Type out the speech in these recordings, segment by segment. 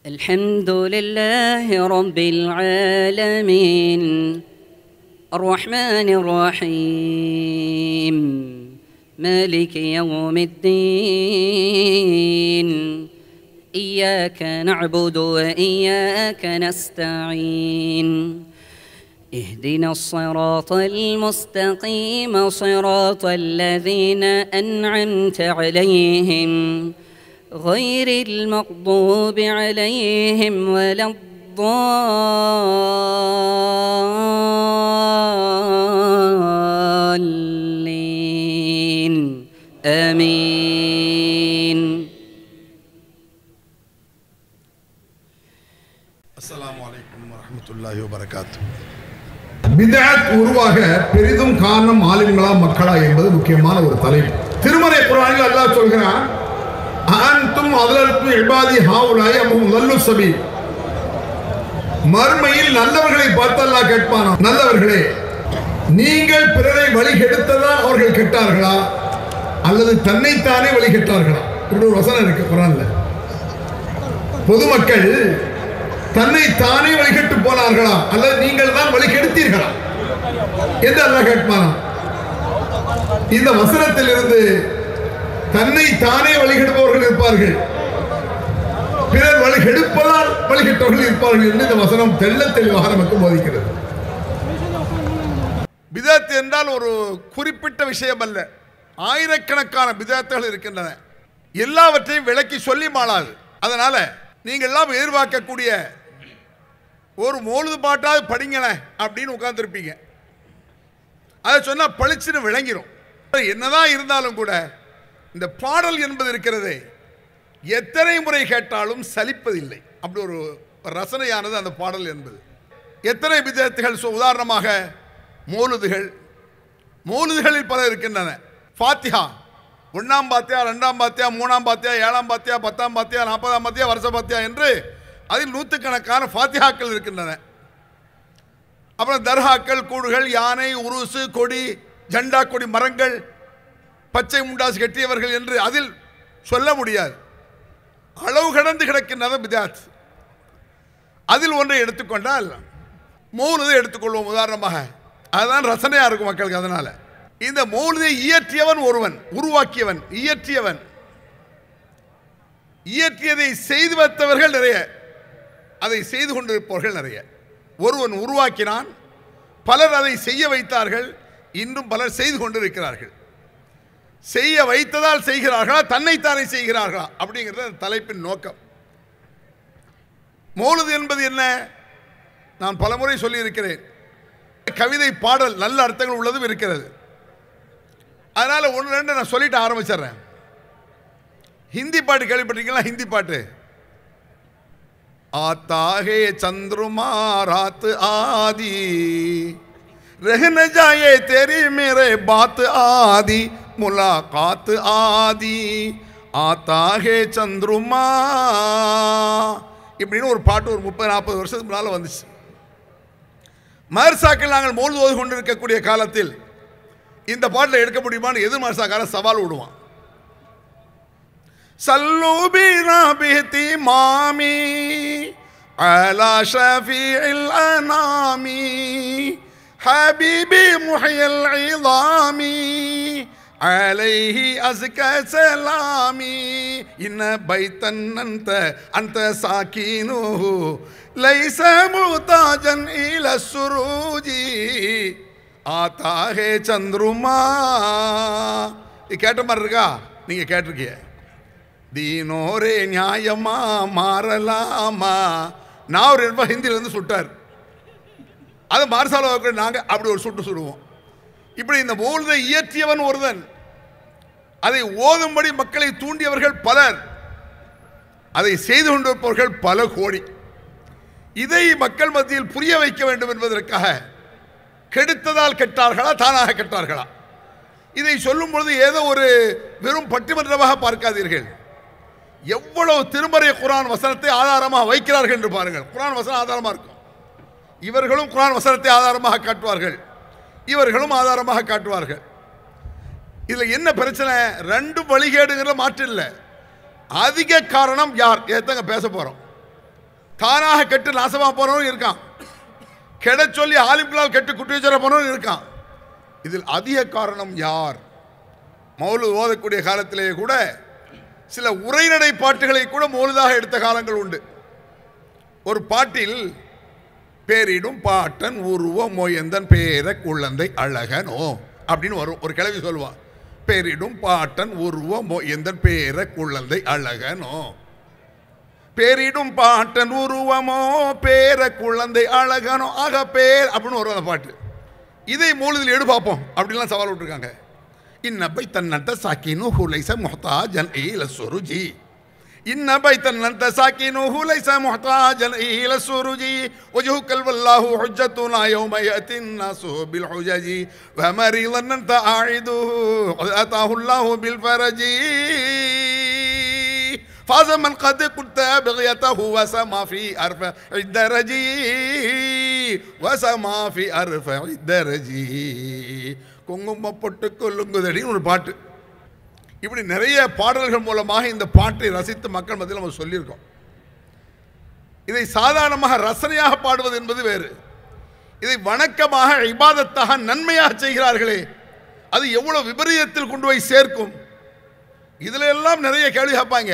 الحمد لله رب العالمين الرحمن الرحيم مالك يوم الدين إياك نعبد وإياك نستعين اهدنا الصراط المستقيم صراط الذين أنعمت عليهم غير المغضوب عليهم ولا الضالين آمين. السلام عليكم ورحمة الله وبركاته. பித்அத் உருவாக பெரிதும் காரணம் ஆலிம்களா மக்களா என்பது முக்கியமான ஒரு தலைப்பு. திருமறை குர்ஆனில் அல்லாஹ் சொல்கிறான், அன்தும் அத்லல்து இபாதி ஹாவுலாய் அம்ஹும் லல்லு சபீல். மர்மையில் நல்லவர்களை பார்த்து அல்லாஹ் கேட்பானா, நல்லவர்களே நீங்கள் பிறரை வழி கெடுத்ததா அவர்கள் கெட்டார்களா அல்லது தன்னைத்தானே வழி கெட்டார்களா? இப்படி ஒரு வசனம் இருக்கு குர்ஆன்ல. பொதுமக்கள் தன்னை தானே வழிகட்டு போனார்களா அல்லது நீங்கள் தான் வழி கெடுத்தீர்களா என்று அல்லாஹ் கேட்பானா. இந்த வசனத்தில் இருந்து தன்னை தானே வழிகெடுப்பவர்கள் இருப்பார்கள், பிறர் வழிகெடுப்பதால் வழிகெட்டவர்கள் இருப்பார்கள் என்று இந்த வசனம் தெள்ள தெளிவாக நமக்கு போதிக்கிறது. பிதஅத் என்றால் ஒரு குறிப்பிட்ட விஷயம் அல்ல, ஆயிரக்கணக்கான பிதஅத்துகள் இருக்கின்றன. எல்லாவற்றையும் விளக்கி சொல்லி மாளாது. அதனால நீங்கள் எல்லாம் எதிர்பார்க்கக்கூடிய ஒரு மௌலிது பாட்டாவது படிங்களே அப்படின்னு உட்கார்ந்துருப்பீங்க. அதை சொன்னால் பளிச்சுன்னு விளங்கிடும். என்னதான் இருந்தாலும் கூட இந்த பாடல் என்பது இருக்கிறது, எத்தனை முறை கேட்டாலும் சலிப்பதில்லை. அப்படி ஒரு ரசனையானது அந்த பாடல் என்பது. எத்தனை பிதஅத்துகள், உதாரணமாக மௌலிதுகளில் பல இருக்கின்றன. ஃபாத்திஹா, 1ஆம் பாத்தியா, 2ஆம் பாத்தியா, 3ஆம் பாத்தியா, 7ஆம் பாத்தியா, 10ஆம் பாத்தியா, 40ஆம் பாத்தியா, வருஷ பாத்தியா என்று அதில் நூற்றுக்கணக்கான ஃபாத்திஹாக்கள் இருக்கின்றன. அப்புறம் தர்ஹாக்கள், கூடுகள், யானை, உருசு, கொடி, ஜண்டா கொடி மரங்கள், பச்சை முண்டாசு கட்டியவர்கள் என்று அதில் சொல்ல முடியாது. அளவு கடந்து கிடக்கின்றன பிதஅத். அதில் ஒன்றை எடுத்துக்கொண்டால் மௌலிதை எடுத்துக்கொள்வோம் உதாரணமாக. அதுதான் ரசனையாக இருக்கும் மக்களுக்கு. அதனால் இந்த மௌலிதை இயற்றியவன் ஒருவன், உருவாக்கியவன், இயற்றியதை செய்து வைத்தவர்கள் நிறைய, அதை செய்து கொண்டிருப்பவர்கள் நிறைய. ஒருவன் உருவாக்கினான், பலர் அதை செய்ய வைத்தார்கள், இன்றும் பலர் செய்து கொண்டிருக்கிறார்கள். செய்ய வைத்ததால் செய்கிறார்களா, தன்னைத்தானே செய்கிறார்களா அப்படிங்கிறது தலைப்பின் நோக்கம். மௌலிது என்பது என்ன? நான் பலமுறை சொல்லியிருக்கிறேன், கவிதை, பாடல், நல்ல அர்த்தங்கள் உள்ளதும் இருக்கிறது. அதனால் 1-2 நான் சொல்லிட்டு ஆரம்பிச்சிடுறேன். ஹிந்தி பாட்டு கேள்விப்பட்டிருக்கீங்களா? ஹிந்தி பாட்டு, आता है चंद्रमा रात आदि रहने जाए तेरी मेरे बात आदि मुलाकात आदि आता है चंद्रमा. இப்படின்னு ஒரு பாட்டு ஒரு 30-40 வருஷத்துக்கு முன்னால் வந்துச்சு. மதரசாக்கள் நாங்கள் மௌலிது ஓதி கொண்டிருக்கக்கூடிய காலத்தில் இந்த பாட்டில் எடுக்க முடியுமான்னு எதிர் மதரசாக்காரன் சவால் விடுவான். சல்லூ பினா பிஹதி மாமி அலா ஷஃபீஇல் அனாமி ஹபீபி முஹய்யில் இதாமி அலைஹி அஸ்கா சலாமி இன்ன பைத்தன் அந்த சாகினுஹு லைஸ முஹ்தாஜன் இலா சுரூஜி ஆதா ஹே சந்திரமா. இது கேட்ட மாதிரி இருக்கா? நீங்கள் கேட்டிருக்கீங்க. தீனோரே நியாயமா மாறலாமா. நான் ஒரு ஹிந்தியிலேருந்து சுட்டார், அது மார்சால நாங்கள் அப்படி ஒரு சுடுவோம். இப்படி இந்த மௌலிதை இயற்றியவன் ஒருவன், அதை ஓதும்படி மக்களை தூண்டியவர்கள் பலர், அதை செய்து கொண்டிருப்பவர்கள் பல கோடி. இதை மக்கள் மத்தியில் புரிய வைக்க வேண்டும் என்பதற்காக கெடுத்ததால் கெட்டார்களா, தானாக கெட்டார்களா? இதை சொல்லும் பொழுது ஏதோ ஒரு வெறும் பட்டிமன்றமாக பார்க்காதீர்கள். எவ்வளவு திருமறை குர்ஆன் வசனத்தை ஆதாரமாக வைக்கிறார்கள் என்று பாருங்கள். குர்ஆன் வசனம் ஆதாரமாக இருக்கும். இவர்களும் குர்ஆன் வசனத்தை ஆதாரமாக காட்டுவார்கள், இவர்களும் ஆதாரமாக காட்டுவார்கள். இதில் என்ன பிரச்சனை? ரெண்டு வழிகேடுங்கிற மாற்று இல்லை. அதிக காரணம் யார்? ஏதாங்க பேச போகிறோம். தானாக கெட்டு நாசமாக போனவனும் இருக்கான், கெட சொல்லி ஆலிம்களால் கெட்டு குட்டி வச்சுற போனவனும் இருக்கான். இதில் அதிக காரணம் யார்? மௌலூத் ஓதக்கூடிய காலத்திலேயே கூட சில உரைநடை பாட்டுகளை கூட மௌலூதாக எடுத்த காலங்கள் உண்டு. ஒரு பாட்டில் பேரிடும் பாட்டன் உருவ மொயந்தன் பேர குழந்தை அழகனோ அப்படின்னு வரும். ஒரு கிழவி சொல்லுவான், பேரிடும் பாட்டன் உருவ மொயந்தன் பேர குழந்தை அழகனோ. பேரிடும் பாட்டன் உருவமோ பேர குழந்தை அழகனோ ஆக பேர் அப்படின்னு வரும் அந்த பாட்டு. இதை மௌலூதில் எடு பார்ப்போம் அப்படின்லாம் சவால் விட்டுருக்காங்க. இன்ன பைத்தன் நட்ட சாக்கினுஹு லைஸ முஹ்தாஜன் இல சுருஜி. இன்ன பைத்தன் நட்ட சாக்கினுஹு லைஸ முஹ்தாஜன் இல சுருஜி. வஜ்ஹுகல் வல்லாஹு ஹுஜ்ஜத்துனா யௌம யஅத்தின் நாசு பில் ஹுஜஜி. வ மரீதன் அன்த ஆஇதுஹு அதாஹு அல்லாஹு பில் ஃபரஜி. فاز من قد قلت بغيته وسما في أرفع الدرجي وسما في أرفع الدرجي. குங்கும பொட்டு கொல்லுங்குதடின்னு ஒரு பாட்டு. இப்படி நிறைய பாடல்கள் மூலமாக இந்த பாட்டை ரசித்து மக்கள் மத்தியில் நம்ம சொல்லியிருக்கோம். இதை சாதாரணமாக ரசனையாக பாடுவது என்பது வேறு. இதை வணக்கமாக இபாதத்தாக நன்மையாக செய்கிறார்களே, அது எவ்வளவு விபரீதத்தில் கொண்டு போய் சேர்க்கும். இதுல எல்லாம் நிறைய கேள்வி கேட்பாங்க.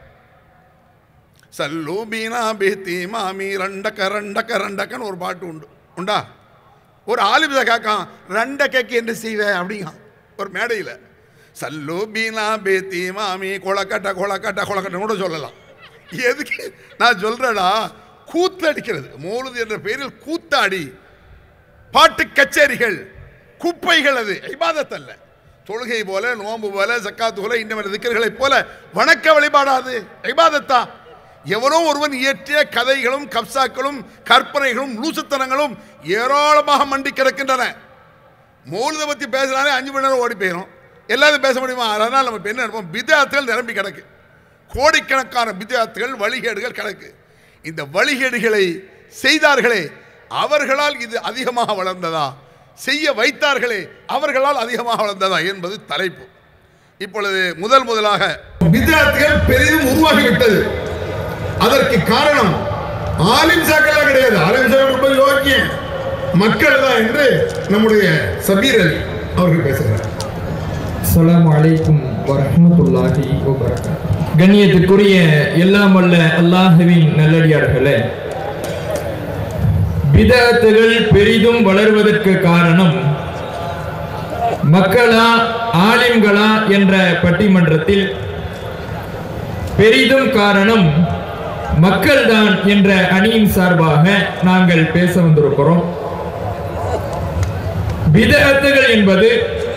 சல்லூபீனா பேத்தி மாமி ரண்டக்க ரண்டக்க ரண்டக்கன்னு ஒரு பாட்டு உண்டா? ஒரு ஆலிமித கேட்கான், ரண்டக்கைக்கு என்ன செய்வேன் அப்படிங்க ஒரு மேடையில். சல்லூபீனா பேத்தி மாமி கொலக்கட்ட கொலக்கட்ட கொலக்கட்ட கூட சொல்லலாம். எதுக்கு நான் சொல்றேடா, கூத்தடிக்கிறது. மௌலூத் என்ற பெயரில் கூத்தாடி பாட்டு கச்சேரிகள் குப்பைகள், அது இபாதத் அல்ல. தொழுகை போல, நோம்பு போல, ஜக்காத்து போல, இன்னும் திக்ர்களை போல வணக்க வழிபாடாது இபாதத்தா? எவனோ ஒருவன் இயற்றிய கதைகளும் கப்சாக்களும் கற்பனைகளும் லூசுத்தனங்களும் ஏராளமாக மண்டி கிடக்கின்றன. மௌலூதை பற்றி பேசுறானே 5 மணி நேரம் ஓடி போயிடும். எல்லாரும் பேச முடியுமா? அதனால் நம்ம என்ன நினைப்போம், பித்அத்துகள் நிரம்பி கிடக்கு. கோடிக்கணக்கான பித்அத்துகள் வழிகேடுகள் கிடக்கு. இந்த வழிகேடுகளை செய்தார்களே, அவர்களால் இது அதிகமாக வளர்ந்ததா, செய்ய வைத்தார்களே அவர்களால் அதிகமாக வளர்ந்ததா என்பது தலைப்பு. இப்பொழுது முதலாக பித்அத்துகள் பெரிதும் உருவாகிவிட்டது. அதற்கு காரணம் ஆலிம் சாக்கெல்லாம் கிடையாது. ஆலிம் சாக்கள் ரொம்ப யோக்கிய மக்கள் தான் என்று நம்முடைய சபீர் அலி அவர்கள் பேசுகிறார். அஸ்ஸலாமு அலைக்கும் வரஹ்மத்துல்லாஹி வபரகாத்துஹு. கண்ணியத்துக்குரிய எல்லாம் வல்ல அல்லாஹ்வின் நல்லடியார்களே, பிதஅத்துகள் பெரிதும் வளர்வதற்கு காரணம் மக்களா ஆலிம்களா என்ற பட்டிமன்றத்தில் பெரிதும் காரணம் மக்கள்தான் என்ற அணியின் சார்பாக நாங்கள் பேச வந்திருக்கிறோம். பிதஅத்துகள் என்பது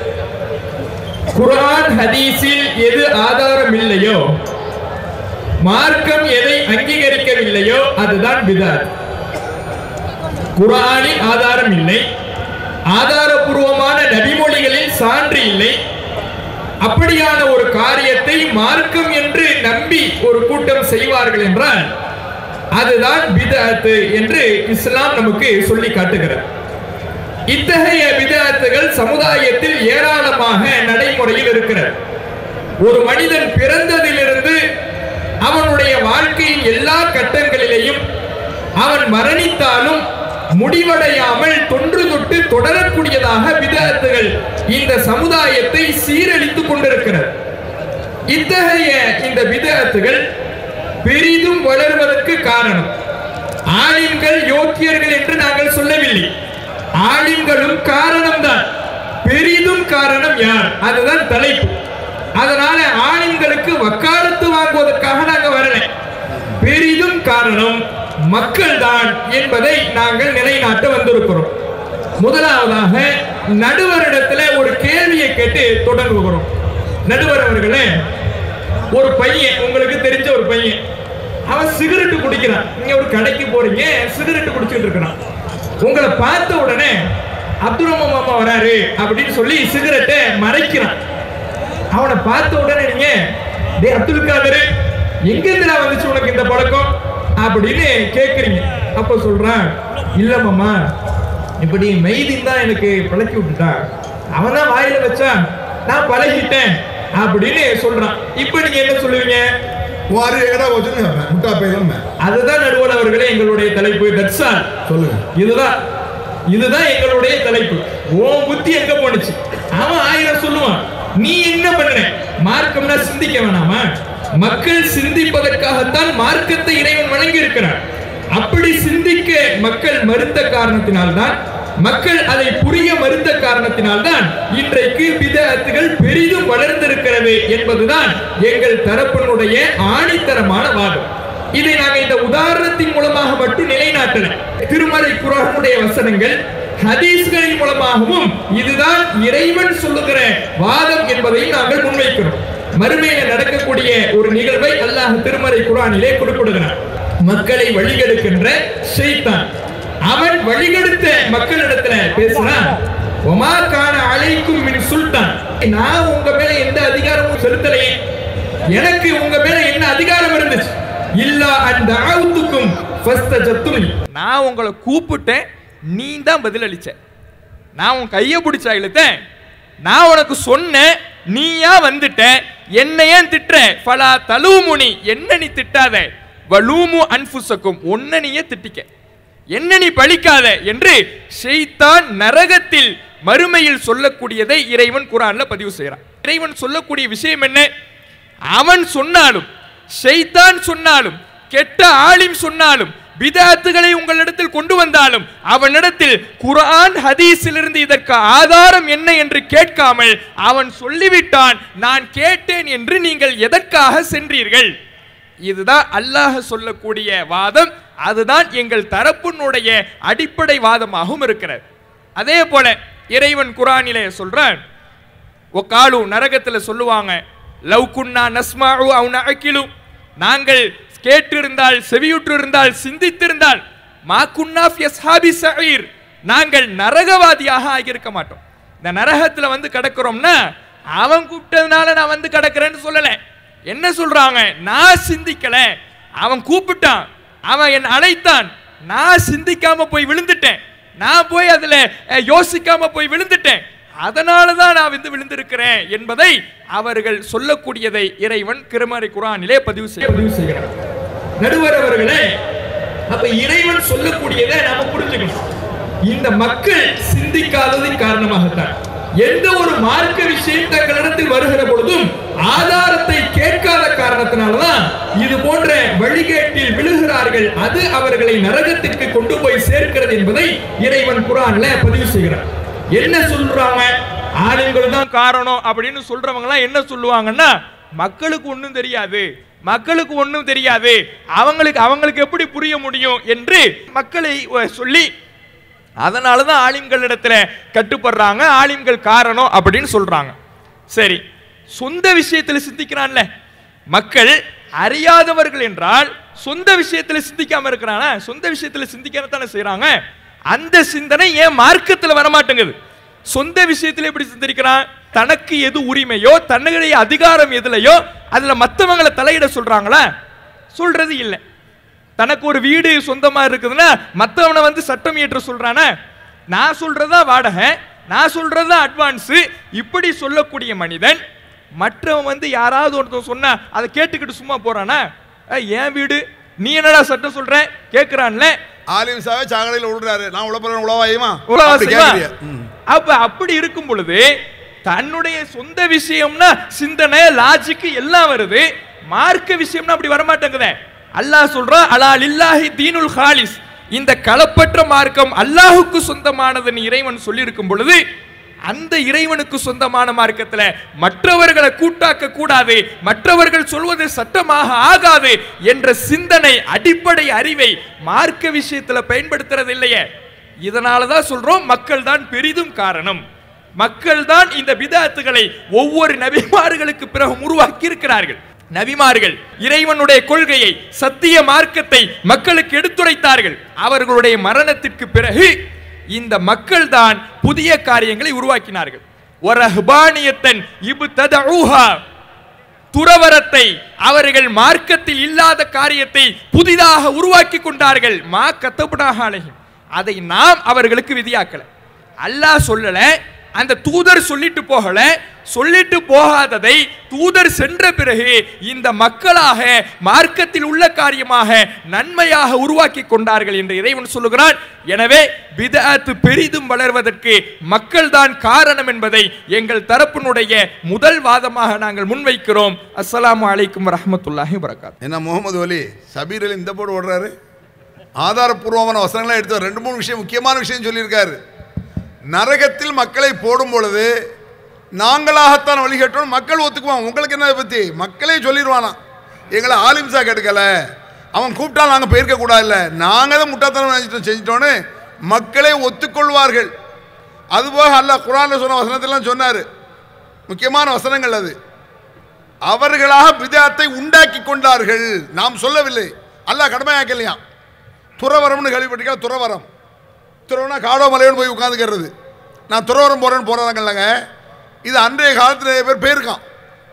குர்ஆன் ஹதீஸில் எது ஆதாரம் இல்லையோ, மார்க்கம் எதை அங்கீகரிக்கவில்லையோ அதுதான் பிதஅத். குர்ஆனில் ஆதாரம் இல்லை, ஆதாரபூர்வமான நபிமொழிகளில் சான்று இல்லை, அப்படியான ஒரு காரியத்தை மார்க்கம் என்று நம்பி ஒரு கூட்டம் செய்வார்கள் என்றால் அதுதான் பிதஅத் என்று இஸ்லாம் நமக்கு சொல்லி காட்டுகிறது. இத்தகைய பிதஅத்துகள் சமுதாயத்தில் ஏராளமாக நடைமுறையில் இருக்கிறது. ஒரு மனிதன் பிறந்ததிலிருந்து அவனுடைய வாழ்க்கையின் எல்லா கட்டங்களிலேயும் அவன் மரணித்தாலும் முடிவடையாமல் தொன்று தொட்டு தொடரக்கூடியதாக பிதஅத்துகள் இந்த சமுதாயத்தை சீரழித்துக் கொண்டிருக்கிறது. இத்தகைய இந்த பிதஅத்துகள் பெரிதும் வளர்வதற்கு காரணம் ஆலிம்கள் யோக்கியர்கள் என்று நாங்கள் சொல்லவில்லை. ஆலிம்களும் காரணம்தான், பெரிதும் காரணம் யார்? அதுதான் தலைப்பு. அதனால ஆலிம்களுக்கு வக்காலத்து வாங்குவதற்காக நாங்கள் வரல. பெரிதும் காரணம் மக்கள் தான் என்பதை நாங்கள் நிலைநாட்ட வந்திருக்கிறோம். முதலாவதாக நடுவரிடத்துல ஒரு கேள்வியை கேட்டு தொடங்குகிறோம். நடுவர் அவர்களே, ஒரு பையன், உங்களுக்கு தெரிஞ்ச ஒரு பையன், அவன் சிகரெட்டு குடிக்கிறான். நீங்க ஒரு கடைக்கு போறீங்க, சிகரெட்டு குடிச்சிட்டு இருக்கிறான். உங்களை பார்த்த உடனே அப்துல் ரஹ்மான் மாமா வராரு அப்படின்னு சொல்லி சிகரெட்டை மறைக்கிறான். அவனை பார்த்த உடனே நீங்க, டேய் அப்துல் காதர், எங்க இருந்து வந்துச்சு உனக்கு இந்த பழக்கம் அப்படின்னு கேக்குறீங்க. அப்ப சொல்றான், இல்ல மாமா, இப்படி மெய்தின் தான் எனக்கு பழக்கி விட்டுட்டான், அவன் தான் வாயில வச்சான், நான் பழகிட்டேன் அப்படின்னு சொல்றான். இப்ப நீங்க என்ன சொல்லுவீங்க? அதுதான் நடுவர் அவர்களே எங்களுடைய தலைப்பு. தட்சால் சொல்லுங்க. இதுதான் எங்களுடைய தலைப்பு. ஓ புத்தி எங்க போனுச்சு? அவன் 1000 சொல்லுவான், நீ என்ன பண்ண? மார்க்கம்னா சிந்திக்க வேணாமா? மக்கள் சிந்திப்பதற்காகத்தான் மார்க்கத்தை இறைவன் வழங்கி இருக்கிறார். அப்படி சிந்திக்க மக்கள் மறுத்த காரணத்தினால்தான், மக்கள் அதை புரிய மறுத்த காரணத்தினால்தான் இன்றைக்கு பிதஅத்துகள் பெரிதும் வளர்ந்திருக்கிறது என்பதுதான் எங்கள் தரப்பினுடைய ஆணித்தரமான வாதம். இதை நாங்கள் இந்த உதாரணத்தின் மூலமாக மட்டும் நிலைநாட்டல. திருமறை குர்ஆனுடைய வசனங்கள், ஹதீஸ்களின் மூலமாகவும் இதுதான் இறைவன் சொல்லுகிற வாதம் என்பதையும் நாங்கள் முன்வைக்கிறோம். மறுமையில் நடக்கக்கூடிய ஒரு நிகழ்வை அல்லாஹ் திருமறை குர்ஆனிலே குறிப்பிடுகிறார். மக்களை வழிகெடுக்கின்ற ஷைத்தான், அவன் வழிகெடுத்த மக்களிடத்துல பேசுறான், ஒமா கான அலைக்கும் மின் சுல்தான், நான் உங்க மேல எந்த அதிகாரமும் செலுத்தலையே, எனக்கு உங்க மேல என்ன அதிகாரம் இருந்துச்சு? இல்லா அந்த ஆவுத்துக்கும் ஃபஸ்தஜத்தும், நான் உங்களை கூப்பிட்டேன், நீ தான் பதில் அளிச்ச. நான் உன் கையை பிடிச்சா இழுத்தேன், நான் உனக்கு சொன்னேன், நீயா வந்துட்ட, என்ன ஏன் திட்டுற? ஃபலா தலூமுனி, என்ன நீ திட்டாத, வலூமு அன்ஃபுஸக்கும், ஒன்ன நீயே திட்டிக்க, என்ன நீ பழிக்காத என்று ஷைத்தான் நரகத்தில் மறுமையில் சொல்லக்கூடியதை இறைவன் குர்ஆன்ல பதிவு செய்கிறான். இறைவன் சொல்லக்கூடிய விஷயம் என்ன? அவன் சொன்னாலும், ஷைத்தான் சொன்னாலும், கெட்ட ஆலிம் சொன்னாலும், பிதஅத்துகளை உங்களிடத்தில் கொண்டு வந்தாலும், அவனிடத்தில் குர்ஆன் ஹதீஸிலிருந்து இதற்கு ஆதாரம் என்ன என்று கேட்காமல் அவன் சொல்லிவிட்டான், நான் கேட்டேன் என்று நீங்கள் எதற்காக சென்றீர்கள்? இதுதான் அல்லாஹ் சொல்லக்கூடிய வாதம். அதுதான் எங்கள் தரப்பினுடைய அடிப்படை வாதமாகவும் இருக்கிறது. அதே போல இறைவன் குர்ஆனிலே சொல்றான், ஒகாலு, நரகத்தில் சொல்லுவாங்க, லவ் குன்னா நஸ்மாஉ அவ் நஅகிலு, நாங்கள் கேட்டிருந்தால், செவியுற்று இருந்தால், சிந்தித்திருந்தால், மா குன்னா ஃபி அஸ்ஹாபி ஸஈர், நாங்கள் நரகவாதியாக ஆகியிருக்க மாட்டோம். இந்த நரகத்தில் வந்து கிடக்கிறோம்னா அவன் கூப்பிட்டதுனால நான் வந்து கிடக்கிறேன்னு சொல்லலை. என்ன சொல்றாங்க? நான் சிந்திக்கல, அவன் கூப்பிட்டான், அவன் என் அழைத்தான், நான் சிந்திக்காம போய் விழுந்துட்டேன், நான் போய் அதுல யோசிக்காம போய் விழுந்துட்டேன், அதனாலதான் நான் வந்து விழுந்திருக்கிறேன் என்பதை அவர்கள் சொல்லக்கூடியதை இறைவன் திருமறை குர்ஆனிலே பதிவு செய்கிறார். நடுவர் அவர்களே, அப்ப இறைவன் சொல்லக்கூடியதை நாம புரிஞ்சுக்கணும். இந்த மக்கள் சிந்திக்காததின் காரணமாகத்தான் எந்த ஒரு மார்க்க விஷயம் தங்களிடத்தில் வருகிற பொழுதும் ஆதாரத்தை கேட்காத காரணத்தினால்தான் இது போன்ற வழிகேட்டில் விழுகிறார்கள். அது அவர்களை நரகத்திற்கு கொண்டு போய் சேர்க்கிறது என்பதை இறைவன் குர்ஆன்ல பதிவு செய்கிறார். என்ன சொல்றாங்க? ஆலிம்கள் தான் காரணம் அப்படின்னு சொல்றவங்க எல்லாம் என்ன சொல்லுவாங்கன்னா, மக்களுக்கு ஒண்ணும் தெரியாது, மக்களுக்கு ஒண்ணும் தெரியாது, அவங்களுக்கு எப்படி புரிய முடியும் என்று மக்களை சொல்லி, அதனாலதான் ஆலிம்களிடத்துல கட்டுப்படுறாங்க, ஆலிம்கள் காரணம் அப்படின்னு சொல்றாங்க. சரி, சொந்த விஷயத்தில் சிந்திக்கிறான்ல மக்கள், அறியாதவர்கள் என்றால் சொந்த விஷயத்தில் சிந்திக்காம இருக்கிறான, சொந்த விஷயத்தில் சிந்திக்கத்தானே செய்யறாங்க. அந்த சிந்தனை ஏன் மார்க்கத்தில் வரமாட்டேங்குது? சொந்த விஷயத்தில் எப்படி சிந்திக்கிறான்? தனக்கு எது உரிமையோ, தன்னுடைய அதிகாரம் எதுலையோ அதுல மற்றவங்களை தலையிட சொல்றாங்களா? சொல்றது இல்லை. தனக்கு ஒரு வீடு சொந்தமா இருக்குதுன்னா மற்றவனை வந்து சட்டம் இயற்ற சொல்றானா? நான் சொல்றதா வாடகை, நான் சொல்றதா அட்வான்ஸ், இப்படி சொல்லக்கூடிய மனிதன் மற்றவன் வந்து யாராவது ஒருத்தன் சொன்னா அதை கேட்டுக்கிட்டு சும்மா போறானா? ஏன் வீடு, நீ என்னடா சட்டம் சொல்ற கேட்கிறான்ல. ஆலிம் சாவே சாகடையில் விடுறாரு, நான் உழப்பறேன் உழவாயுமா? அப்ப அப்படி இருக்கும் பொழுது தன்னுடைய சொந்த விஷயம்னா சிந்தனை, லாஜிக் எல்லாம் வருது, மார்க்க விஷயம்னா அப்படி வரமாட்டேங்குதே. அல்லாஹ் சொல்றான், அலா லில்லாஹி தீனுல் ஹாலிஸ், இந்த களப்பற்ற மார்க்கம் அல்லாஹுக்கு சொந்தமானதுன்னு இறைவன் சொல்லி இருக்கும் பொழுது, அந்த இறைவனுக்கு சொந்தமான மார்க்கத்துல மற்றவர்களை கூட்டாக்க கூடாது, மற்றவர்கள் சொல்வது சட்டமாக ஆகாது என்ற சிந்தனை, அடிப்படை அறிவை மார்க்க விஷயத்துல பயன்படுத்துறது இல்லையே. இதனாலதான் சொல்றோம், மக்கள் தான் பெரிதும் காரணம். மக்கள் தான் இந்த பிதஅத்துகளை ஒவ்வொரு நபிமார்களுக்கு பிறகு உருவாக்கி இருக்கிறார்கள். நபிமார்கள் இறைவனுடைய கொள்கையை, சத்திய மார்க்கத்தை மக்களுக்கு எடுத்துரைத்தார்கள். அவர்களுடைய மரணத்திற்கு பிறகு இந்த மக்கள் தான் புதிய காரியங்களை உருவாக்கினார்கள். வரஹ்பானியத்தன் இப்ததஊஹா, துறவரத்தை, அவர்கள் மார்க்கத்தில் இல்லாத காரியத்தை புதிதாக உருவாக்கி கொண்டார்கள். மா கத்தப்னாஹா அலைஹிம், அதை நாம் அவர்களுக்கு விதியாக்கல. அல்லாஹ் சொல்லல, அந்த தூதர் சொல்லிட்டு போகல, சொல்லிட்டு போகாததை தூதர் சென்ற பிறகு இந்த மக்களாக மார்க்கத்தில் உள்ள காரியமாக நன்மையாக உருவாக்கி கொண்டார்கள் என்று இறைவன் சொல்லுகிறான். எனவே பித்அத் பெரிதும் வளர்வதற்கு மக்கள் தான் காரணம் என்பதை எங்கள் தரப்பினுடைய முதல் வாதமாக நாங்கள் முன்வைக்கிறோம். அஸ்ஸலாமு அலைக்கும் வரஹ்மத்துல்லாஹி வபரகாத்துஹு. என்ன முகமது அலி சபீர் அலி இந்த போடு ஓடுறாரு? ஆதாரப்பூர்வமான வசனங்களை எடுத்து 2-3 விஷயம் முக்கியமான விஷயம் சொல்லியிருக்காரு. நரகத்தில் மக்களை போடும் பொழுது நாங்களாகத்தான் வழிகட்டணும், மக்கள் ஒத்துக்குவான். உங்களுக்கு என்ன பற்றி மக்களே சொல்லிடுவானா, எங்களை ஆலிம்சா கெடுக்கலை, அவன் கூப்பிட்டால் நாங்கள் போயிருக்க கூடாது, இல்லை நாங்கள் தான் முட்டாத்தனம் நினைச்சிட்டோம் செஞ்சிட்டோன்னு மக்களே ஒத்துக்கொள்வார்கள். அதுபோக அல்லாஹ் குர்ஆனில் சொன்ன வசனத்திலாம் சொன்னார், முக்கியமான வசனங்கள் அது. அவர்களாக பித்அத்தை உண்டாக்கி கொண்டார்கள், நாம் சொல்லவில்லை, அல்லாஹ் கடமையாக்கலையா. துறவரம்னு கேள்விப்பட்டிருக்கா? துறவரம், துறவனா காடோ மலையோடு போய் உட்காந்துக்கிறது. நான் துறவரம் போகிறாங்கல்லங்க, இது அன்றைய காலத்தில் நிறைய பேர் போயிருக்கான்.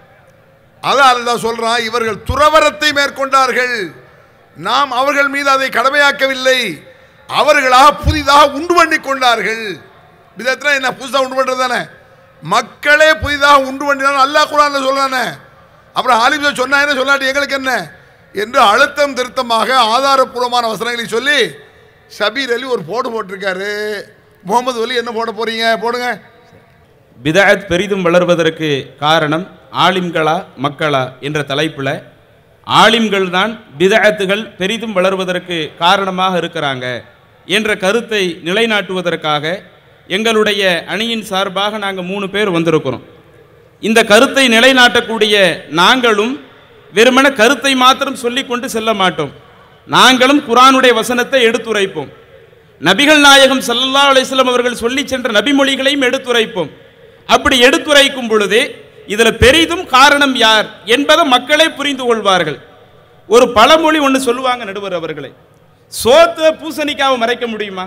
அதான் அல்லாஹ் சொல்கிறான், இவர்கள் துறவரத்தை மேற்கொண்டார்கள், நாம் அவர்கள் மீது அதை கடமையாக்கவில்லை, அவர்களாக புதிதாக உண்டு பண்ணி கொண்டார்கள். பித்அத்னா என்ன? புதுசாக உண்டு பண்ணுறது தானே. மக்களே புதிதாக உண்டு பண்ணினாலும் அல்லாஹ் குர்ஆனில் சொல்கிறானே. அப்புறம் ஆலிம்சா சொன்னா என்ன, சொல்லாட்டி எங்களுக்கு என்ன என்று அழுத்தம் திருத்தமாக ஆதாரப்பூர்வமான வசனங்களை சொல்லி ஷபீர் அலி ஒரு போடு போட்டிருக்காரு. முகமது அலி என்ன போட போறீங்க? போடுங்க. பித்அத் பெரிதும் வளர்வதற்கு காரணம் ஆலிம்களா மக்களா என்ற தலைப்பில் ஆலிம்கள் தான் பித்அத்துகள் பெரிதும் வளர்வதற்கு காரணமாக இருக்கிறாங்க என்ற கருத்தை நிலைநாட்டுவதற்காக எங்களுடைய அணியின் சார்பாக நாங்கள் 3 பேர் வந்திருக்கிறோம். இந்த கருத்தை நிலைநாட்டக்கூடிய நாங்களும் வெறுமன கருத்தை மாத்திரம் சொல்லிக் கொண்டு செல்ல மாட்டோம். நாங்களும் குர்ஆனுடைய வசனத்தை எடுத்துரைப்போம். நபிகள் நாயகம் ஸல்லல்லாஹு அலைஹி வஸல்லம் அவர்கள் சொல்லி சென்ற நபிமொழிகளையும் எடுத்துரைப்போம். அப்படி எடுத்துரைக்கும் பொழுது இதில் பெரிதும் காரணம் யார் என்பதை மக்களே புரிந்து கொள்வார்கள். ஒரு பழமொழி ஒன்று சொல்லுவாங்க நடுவர் அவர்களே, சோத்தை பூசணிக்காவை மறைக்க முடியுமா?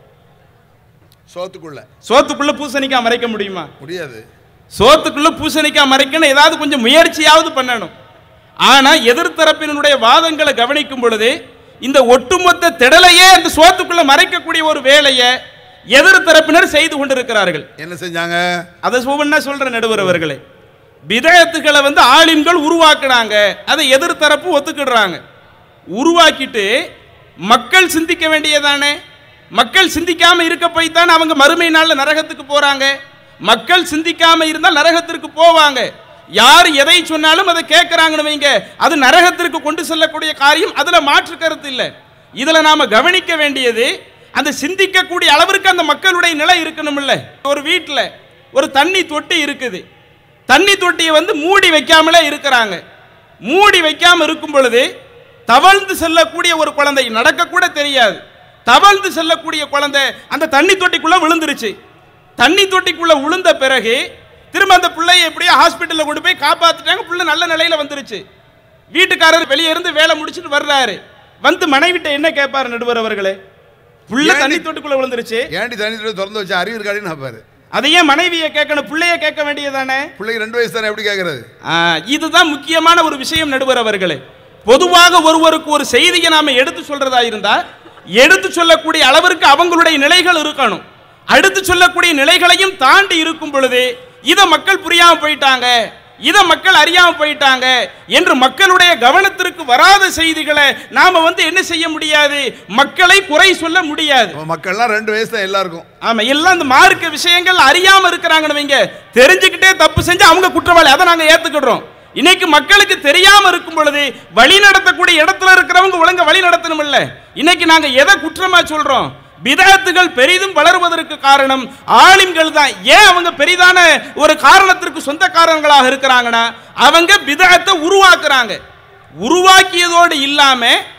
சோத்துக்குள்ள பூசணிக்காய் மறைக்க முடியுமா? முடியாது. சோத்துக்குள்ள பூசணிக்காய் மறைக்கணும், ஏதாவது கொஞ்சம் முயற்சியாவது பண்ணணும். ஆனா எதிர்த்தரப்பினுடைய வாதங்களை கவனிக்கும் பொழுது இந்த ஒட்டுமொத்த திடலையே அந்த சோத்துக்குள்ள மறைக்கக்கூடிய ஒரு வேலையை எதிர்த்தரப்பினர் செய்து கொண்டிருக்கிறார்கள். என்ன செஞ்சாங்க? அதை ஒவ்வொன்னா சொல்ற நடுவர் அவர்களே, பித்அத்துகளை ஆலிம்கள் உருவாக்குனாங்க, அதை எதிர்த்தரப்பு ஒத்துக்கிடுறாங்க. உருவாக்கிட்டு மக்கள் சிந்திக்க வேண்டியதானே. மக்கள் சிந்திக்காம இருக்க போய்த்தானே அவங்க மறுமை நாள்ல நரகத்துக்கு போறாங்க. மக்கள் சிந்திக்காம இருந்தால் நரகத்திற்கு போவாங்க. யார் எதை சொன்னாலும் அதை கேட்கிறாங்கன்னு வைங்க, அது நரகத்திற்கு கொண்டு செல்லக்கூடிய காரியம், அதுல மாற்று கருத்து இல்லை. இதுல நாம கவனிக்க வேண்டியது அந்த சிந்திக்கக்கூடிய அளவிற்கு அந்த மக்களுடைய நிலை இருக்கணும். இல்ல, ஒரு வீட்டில் ஒரு தண்ணி தொட்டி இருக்குது, தண்ணி தொட்டியை மூடி வைக்காமலே இருக்கிறாங்க. மூடி வைக்காம இருக்கும் பொழுது தவழ்ந்து செல்லக்கூடிய ஒரு குழந்தை, நடக்க கூட தெரியாது, தவழ்ந்து செல்லக்கூடிய குழந்தை அந்த தண்ணி தொட்டிக்குள்ள விழுந்துருச்சு. தண்ணி தொட்டிக்குள்ள விழுந்த பிறகு திரும்ப அந்த பிள்ளையை எப்படியோ ஹாஸ்பிட்டலில் கொண்டு போய் காப்பாத்திட்டாங்க. பிள்ளை நல்ல நிலையில வந்துருச்சு. வீட்டுக்காரர் வெளியே இருந்து வேலை முடிச்சுட்டு வர்றாரு. மனைவிட்ட என்ன கேட்பாரு நடுவர் அவர்களே? புள்ள தண்ணி தொட்டிக்குள்ள விழுந்துருச்சு, ஏன்டி தண்ணி தொட்டி திறந்து வச்சு அறிவு இருக்காடின்னு கேட்பாரு. அதையே மனைவியை கேட்கணும், பிள்ளைய கேட்க வேண்டியதானே? பிள்ளைக்கு 2 வயசு தானே, எப்படி கேட்கறது? இதுதான் முக்கியமான ஒரு விஷயம் நடுவர் அவர்களே. பொதுவாக ஒருவருக்கு ஒரு செய்தியை நாம எடுத்து சொல்றதா இருந்தா எடுத்து சொல்லக்கூடிய அளவிற்கு அவங்களுடைய நிலைகள் இருக்கணும். அடுத்து சொல்லக்கூடிய நிலைகளையும் தாண்டி இருக்கும் பொழுது இதை மக்கள் புரியாம போயிட்டாங்க, இதை மக்கள் அறியாம போயிட்டாங்க என்று மக்களுடைய கவனத்திற்கு வராத செய்திகளை நாம என்ன செய்ய முடியாது, மக்களை குறை சொல்ல முடியாது. மக்கள்லாம் 2 வயசு தான் எல்லாருக்கும். ஆமா, எல்லாம் இந்த மார்க்க விஷயங்கள் அறியாம இருக்கிறாங்கன்னு வைங்க, தெரிஞ்சுக்கிட்டே தப்பு செஞ்சு அவங்க குற்றவாளி, அதை நாங்க ஏத்துக்கிடுறோம். இன்னைக்கு மக்களுக்கு தெரியாம இருக்கும் பொழுது வழி நடத்தக்கூடிய இடத்துல இருக்கிறவங்க ஒழுங்க வழி நடத்தணும். இல்ல, இன்னைக்கு நாங்க எதை குற்றமா சொல்றோம்? பித்அத்துகள் பெரிதும் வளர்வதற்கு காரணம் ஆலிம்கள் தான். ஏன் அவங்க பெரிதான ஒரு காரணத்திற்கு சொந்தக்காரங்களாக இருக்கிறாங்கன்னா, அவங்க பித்அத்தை உருவாக்குறாங்க. உருவாக்கியதோடு இல்லாம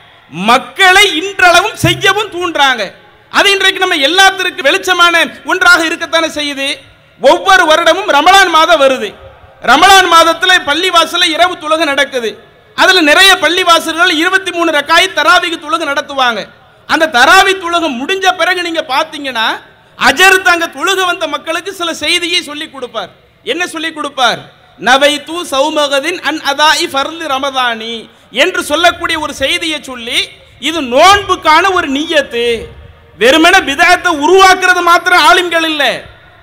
மக்களை இன்றளவும் செய்யவும் தூண்டுறாங்க. அது இன்றைக்கு நம்ம எல்லாத்திற்கு வெளிச்சமான ஒன்றாக இருக்கத்தானே செய்யுது. ஒவ்வொரு வருடமும் ரமலான் மாதம் வருது. ரமலான் மாதத்தில் பள்ளிவாசல இரவு தொழுகை நடக்குது. அதுல நிறைய பள்ளிவாசல்கள் 23 ரக்காயத் தராவிஹ் தொழுகை நடத்துவாங்க. அந்த தராவி தொழுகை முடிஞ்ச பிறகு நீங்க பாத்தீங்கன்னா அஜர் தாங்க தொழுகை வந்த மக்களுக்கு சில செய்தியை சொல்லி கொடுப்பார். என்ன சொல்லி கொடுப்பார்? நவைத்து சௌமகதின் அன் அதாஇ ஃபர்லி ரமதானி என்று சொல்லக்கூடிய ஒரு செய்தியை சொல்லி, இது நோன்புக்கான ஒரு நியத்து. வெறுமனே பித்அத்தை உருவாக்குறது மாத்திரம் ஆலிம்கள் இல்லை,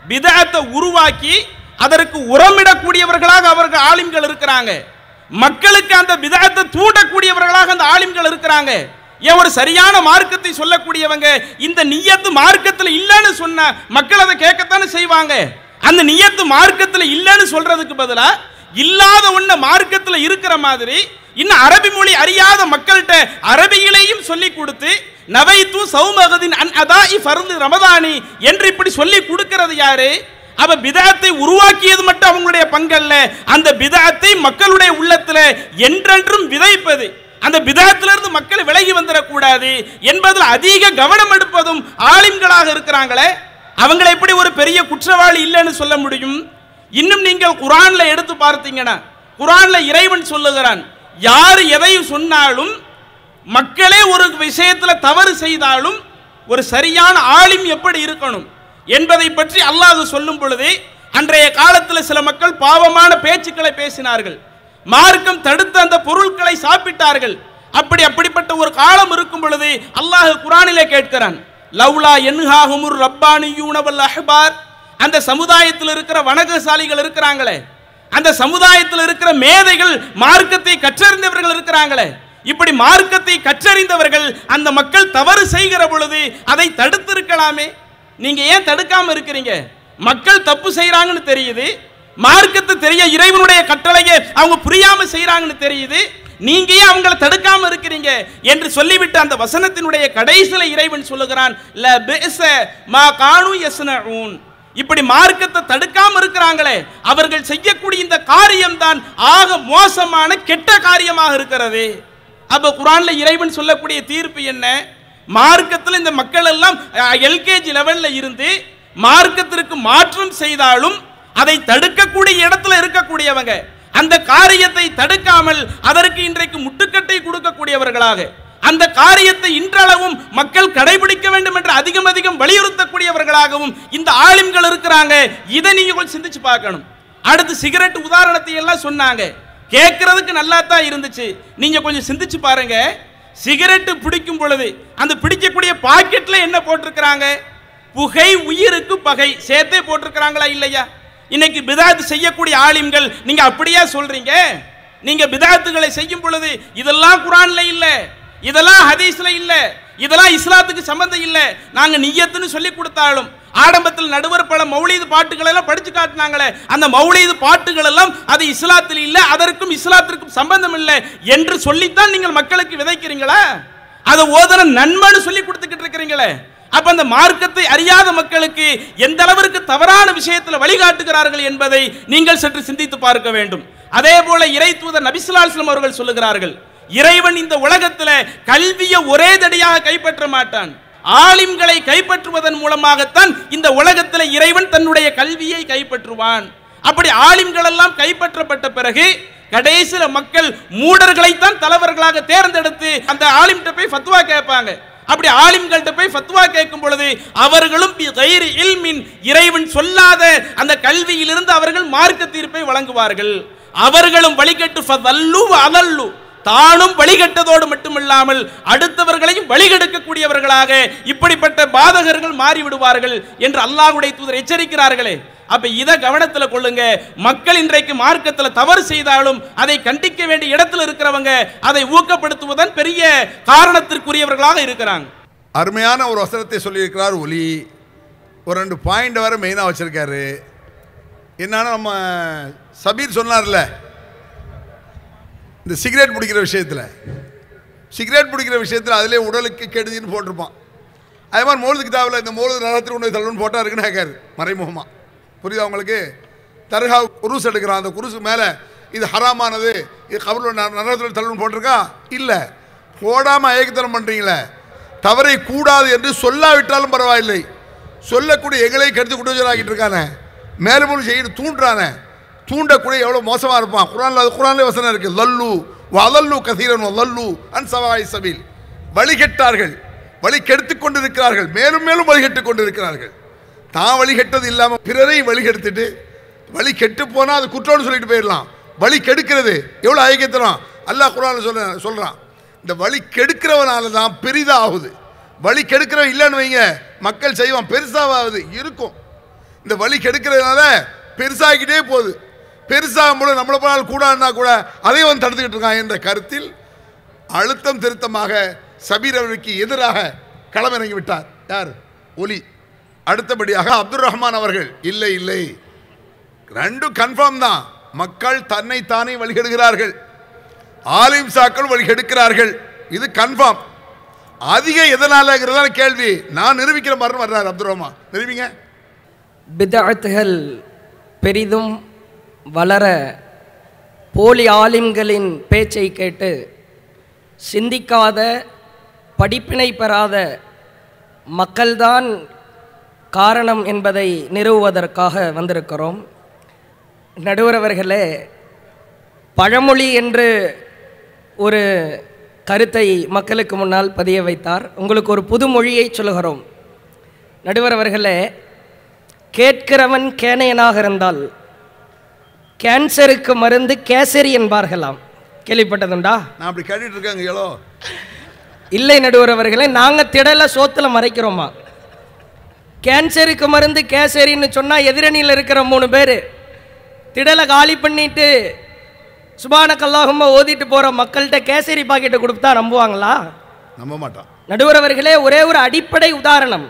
பிதஅத்தை உருவாக்கி அதற்கு உரமிடக்கூடியவர்களாக அவர்கள் ஆலிம்கள் இருக்கிறாங்க. மக்களுக்கு அந்த பிதஅத்தை தூண்டக்கூடியவர்களாக அந்த ஆலிம்கள் இருக்கிறாங்க. ஏன் ஒரு சரியான மார்க்கத்தை சொல்லக்கூடியவங்க இந்த நியத்து மார்க்கத்தில் இல்லைன்னு சொன்னா மக்கள் அதை கேட்கத்தானே செய்வாங்க. அந்த நியத்து மார்க்கத்தில் இல்லைன்னு சொல்றதுக்கு பதிலா இல்லாத ஒண்ணு மார்க்கத்தில் இருக்கிற மாதிரி இன்னும் அரபி மொழி அறியாத மக்கள்கிட்ட அரபியிலையும் சொல்லி கொடுத்து நவைத்து சௌமகதின் அன் அதாஇ ஃபர்து ரமதானி என்று இப்படி சொல்லி கொடுக்கிறது யாரு? அவ பிதஅத்தை உருவாக்கியது மட்டும் அவங்களுடைய பங்கல்ல, அந்த பிதஅத்தை மக்களுடைய உள்ளத்துல என்றென்றும் விதைப்பது, அந்த பிதஅத்திலிருந்து மக்கள் விலகி வந்துடக்கூடாது என்பதில் அதிக கவனம் எடுப்பதும் ஆலிம்களாக இருக்கிறாங்களே. அவங்களை எப்படி ஒரு பெரிய குற்றவாளி இல்லைன்னு சொல்ல முடியும்? இன்னும் நீங்கள் குர்ஆன்ல எடுத்து பார்த்தீங்கன்னா குர்ஆன்ல இறைவன் சொல்லுகிறான், யார் எதை சொன்னாலும் மக்களே ஒரு விஷயத்தில் தவறு செய்தாலும் ஒரு சரியான ஆலிம் எப்படி இருக்கணும் என்பதை பற்றி அல்லாஹ் சொல்லும் பொழுது அன்றைய காலத்தில் சில மக்கள் பாவமான பேச்சுக்களை பேசினார்கள், மார்க்கம் தடுத்த அந்த பொருட்களை சாப்பிட்டார்கள். அப்படிப்பட்ட ஒரு காலம் இருக்கும் பொழுது அல்லாஹ் குர்ஆனிலே கேட்கிறான், லவ்லா யன்ஹாஹுமுர் ரப்பானியூன வல் அஹ்பார், அந்த சமுதாயத்தில் இருக்கிற வணக்கசாலிகள் இருக்கிறாங்களே, அந்த சமுதாயத்தில் இருக்கிற மேதைகள் மார்க்கத்தை கற்றறிந்தவர்கள் இருக்கிறாங்களே, இப்படி மார்க்கத்தை கற்றறிந்தவர்கள் அந்த மக்கள் தவறு செய்கிற பொழுது அதை தடுத்திருக்கலாமே. நீங்க ஏன் தடுக்காம இருக்கிறீங்க? மக்கள் தப்பு செய்யறாங்கன்னு தெரியுது, மார்க்கத்தை தெரிய இறைவனுடைய கட்டளையை அவங்க புரியாம செய்யறாங்கன்னு தெரியுது, நீங்க ஏன் அவங்களை தடுக்காம இருக்கிறீங்க என்று சொல்லிவிட்டு அந்த வசனத்தினுடைய கடைசியில இறைவன் சொல்லுகிறான், லபிஸ மா கானூ யஸ்னஊன், இப்படி மார்க்கத்தை தடுக்காம இருக்கிறாங்களே அவர்கள் செய்யக்கூடிய இந்த காரியம் தான் ஆக மோசமான கெட்ட காரியமாக இருக்கிறது. அப்ப குர்ஆன்ல இறைவன் சொல்லக்கூடிய தீர்ப்பு என்ன? மார்க்கத்தில் இந்த மக்கள் எல்லாம் எல்கேஜி லெவல்ல இருந்து மார்க்கத்திற்கு மாற்றம் செய்தாலும் அதை தடுக்கக்கூடிய இடத்துல இருக்கக்கூடியவங்க, அந்த காரியத்தை தடுக்காமல் அதற்கு இன்றைக்கு முட்டுக்கட்டை கொடுக்கக்கூடியவர்களாக, அந்த காரியத்தை இன்றளவும் மக்கள் கடைபிடிக்க வேண்டும் என்று அதிகம் வலியுறுத்தக்கூடியவர்களாகவும் இந்த ஆலிம்கள் இருக்கிறாங்க. இதை நீங்க கொஞ்சம் சிந்திச்சு பார்க்கணும். அடுத்து சிகரெட் உதாரணத்தை எல்லாம் சொன்னாங்க, கேட்கறதுக்கு நல்லா தான் இருந்துச்சு. நீங்க கொஞ்சம் சிந்திச்சு பாருங்க, சிகரெட் பிடிக்கும் பொழுது அந்த பிடிக்கக்கூடிய பாக்கெட்ல என்ன போட்டிருக்கிறாங்க? புகை உயிருக்கு பகை சேர்த்தே போட்டிருக்கிறாங்களா இல்லையா? இன்னைக்கு பிதாத் செய்யக்கூடிய ஆலிம்கள் நீங்க அப்படியே சொல்றீங்க, நீங்க பிதாத்துகளை செய்யும் பொழுது இதெல்லாம் குர்ஆன்ல இல்ல, இதெல்லாம் ஹதீஸ்ல இல்ல, இதெல்லாம் இஸ்லாத்துக்கு சம்பந்தம் இல்ல, நாங்க நிய்யத்துன்னு சொல்லி கொடுத்தாலும் ஆடம்பத்தில் நடுவர் பல மௌலீது பாட்டுகள் எல்லாம் படிச்சு காட்டினாங்களே, அந்த மௌலீது பாட்டுகள் எல்லாம் அது இஸ்லாத்தில் இல்ல, அதற்கும் இஸ்லாத்திற்கும் சம்பந்தம் இல்லை என்று சொல்லித்தான் நீங்கள் மக்களுக்கு விதைக்கிறீங்களா? அதை ஓதன நன்மைன்னு சொல்லி கொடுத்துக்கிட்டு இருக்கிறீங்களே. அப்ப அந்த மார்க்கத்தை அறியாத மக்களுக்கு எந்த அளவிற்கு தவறான விஷயத்தில் வழிகாட்டுகிறார்கள் என்பதை நீங்கள் சற்று சிந்தித்து பார்க்க வேண்டும். அதே போல இறை தூதர் நபி ஸல்லல்லாஹு அலைஹி வஸல்லம் அவர்கள் சொல்லுகிறார்கள், இறைவன் இந்த உலகத்தில் கல்வியை ஒரே தடியாக கைப்பற்ற மாட்டான், ஆலிம்களை கைப்பற்றுவதன் மூலமாகத்தான் இந்த உலகத்தில் இறைவன் தன்னுடைய கல்வியை கைப்பற்றுவான். அப்படி ஆலிம்கள் எல்லாம் கைப்பற்றப்பட்ட பிறகு கடைசியில மக்கள் மூடர்களைத்தான் தலைவர்களாக தேர்ந்தெடுத்து அந்த ஆலிம்கிட்ட போய் ஃபத்வா கேட்பாங்க. அப்படி ஆலிம்கள்ட்ட போய் ஃபத்வா கேட்கும் பொழுது அவர்களும் இறைவன் சொல்லாத அந்த கல்வியிலிருந்து அவர்கள் மார்க்க தீர்ப்பை வழங்குவார்கள். அவர்களும் வழிகட்டு அதல்லு, தானும் வழிகட்டதோடு மட்டுமில்லாமல் அடுத்தவர்களையும் வழிகெடுக்கக்கூடியவர்களாக இப்படிப்பட்ட பாதகர்கள் மாறிவிடுவார்கள் என்று அல்லாஹ்வுடைய தூதர் எச்சரிக்கிறார்களே. அப்ப இதை கவனத்தில் கொள்ளுங்க. மக்கள் இன்றைக்கு மார்க்கத்தில் தவறு செய்தாலும் அதை கண்டிக்க வேண்டிய இடத்துல இருக்கிறவங்க அதை ஊக்கப்படுத்துவதன் பெரிய காரணத்திற்குரியவர்களாக இருக்கிறாங்க. அருமையான ஒரு வசனத்தை சொல்லியிருக்கிறார் ஒலி. ஒரு 2 பாயிண்ட் வரை மெயினாக வச்சிருக்காரு. என்னன்னா, நம்ம சபீர் சொன்னார்ல, இந்த சிகரெட் பிடிக்கிற விஷயத்தில் அதிலே உடலுக்கு கெடுதின்னு போட்டிருப்பான். அதே மாதிரி மௌலிதுக்கு தேவையில்ல, இந்த மௌலிது நரகத்தில் உன்னை தள்ளணும்னு போட்டா இருக்குன்னு கேட்காரு மறைமுகமாக. புரியுதா உங்களுக்கு? தர்கா குருஸ் எடுக்கிறான், அந்த குருஸுக்கு மேலே இது ஹராமானது, இது கபரில் நரகத்தில் தள்ளணும்னு போட்டிருக்கா? இல்லை, போடாமல் அயக்கத்தனம் பண்ணுறீங்களே. தவறை கூடாது என்று சொல்லாவிட்டாலும் பரவாயில்லை, சொல்லக்கூடிய எங்களை கெடுத்து குற்றவாளியாக்கிட்டு இருக்கானே, மேலும் செய்யணும் தூண்டுறானே, தூண்டக்கூடிய எவ்வளோ மோசமாக இருப்பான். குர்ஆன்ல வசனம் இருக்கு, லல்லு வலல்லு கசீரன் லல்லு அன்சவாய் சபீல், வழிகெட்டார்கள், வழி கெடுத்து கொண்டிருக்கிறார்கள், மேலும் மேலும் வழிகெட்டு கொண்டிருக்கிறார்கள். தான் வழிகெட்டது இல்லாமல் பிறரை வழிகெடுத்துட்டு, வழி கெட்டு போனால் அது குற்றம்னு சொல்லிட்டு போயிடலாம். வழி கெடுக்கிறது எவ்வளோ ஐக்கியத்தனம். அல்லாஹ் குர்ஆன்ல சொல்கிறான், இந்த வழி கெடுக்கிறவனால தான் பெரிதாக ஆகுது. வழி கெடுக்கிறவன் இல்லைன்னு வைங்க, மக்கள் செய்வான், பெருசாவது இருக்கும். இந்த வழி கெடுக்கிறதுனால பெருசாகிக்கிட்டே போகுது. பெருசாகும் போது நம்மளை போனால் கூடாதுன்னா கூட அதையும் வந்து தடுத்துக்கிட்டு இருக்கான் என்ற கருத்தில் அழுத்தம் திருத்தமாக சபீர் அவர்களுக்கு எதிராக களமிறங்கி விட்டார். யார்? ஒலி. அடுத்தபடியாக அப்துல் ரஹ்மான் அவர்கள் இல்லை இல்லை, ரெண்டும் கன்ஃபார்ம் தான். மக்கள் தன்னை தானே வழிகெடுக்கிறார்கள், ஆலிம் சாக்கள் வழிகெடுக்கிறார்கள், இது கன்ஃபார்ம். அதிக எதனாலங்கிறதான கேள்வி. நான் நிரூபிக்கிற மாதிரி வர்றார் அப்துல் ரஹ்மான். நிரூபிங்க. பித்அத்துகள் பெரிதும் வளர போலி ஆலிம்களின் பேச்சை கேட்டு சிந்திக்காத படிப்பினை பெறாத மக்கள்தான் காரணம் என்பதை நிறுவுவதற்காக வந்திருக்கிறோம். நடுவர் அவர்களே, பழமொழி என்று ஒரு கருத்தை மக்களுக்கு முன்னால் பதிய வைத்தார். உங்களுக்கு ஒரு புது மொழியை சொல்லுகிறோம். நடுவர் அவர்களே, கேட்கிறவன் கேனையனாக இருந்தால் கேன்சருக்கு மருந்து கேசரி என்பார்களாம். கேள்விப்பட்டதுண்டா? நான் அப்படி கேட்டுட்டு இருக்கேங்க. ஏலோ இல்லை நடுவர் அவர்களே, நாங்கள் திடல சோத்துல மறைக்கிறோமா? கேன்சருக்கு மருந்து கேசரின்னு சொன்னால் எதிரணியில் இருக்கிற 3 பேர் திடலை காலி பண்ணிட்டு சுபானக்கல்லாஹும்ம ஓதிட்டு போகிற மக்கள்கிட்ட கேசரி பாக்கெட்டை கொடுத்தா நம்புவாங்களா? நம்ப மாட்டான். நடுவர் அவர்களே, ஒரே ஒரு அடிப்படை உதாரணம்.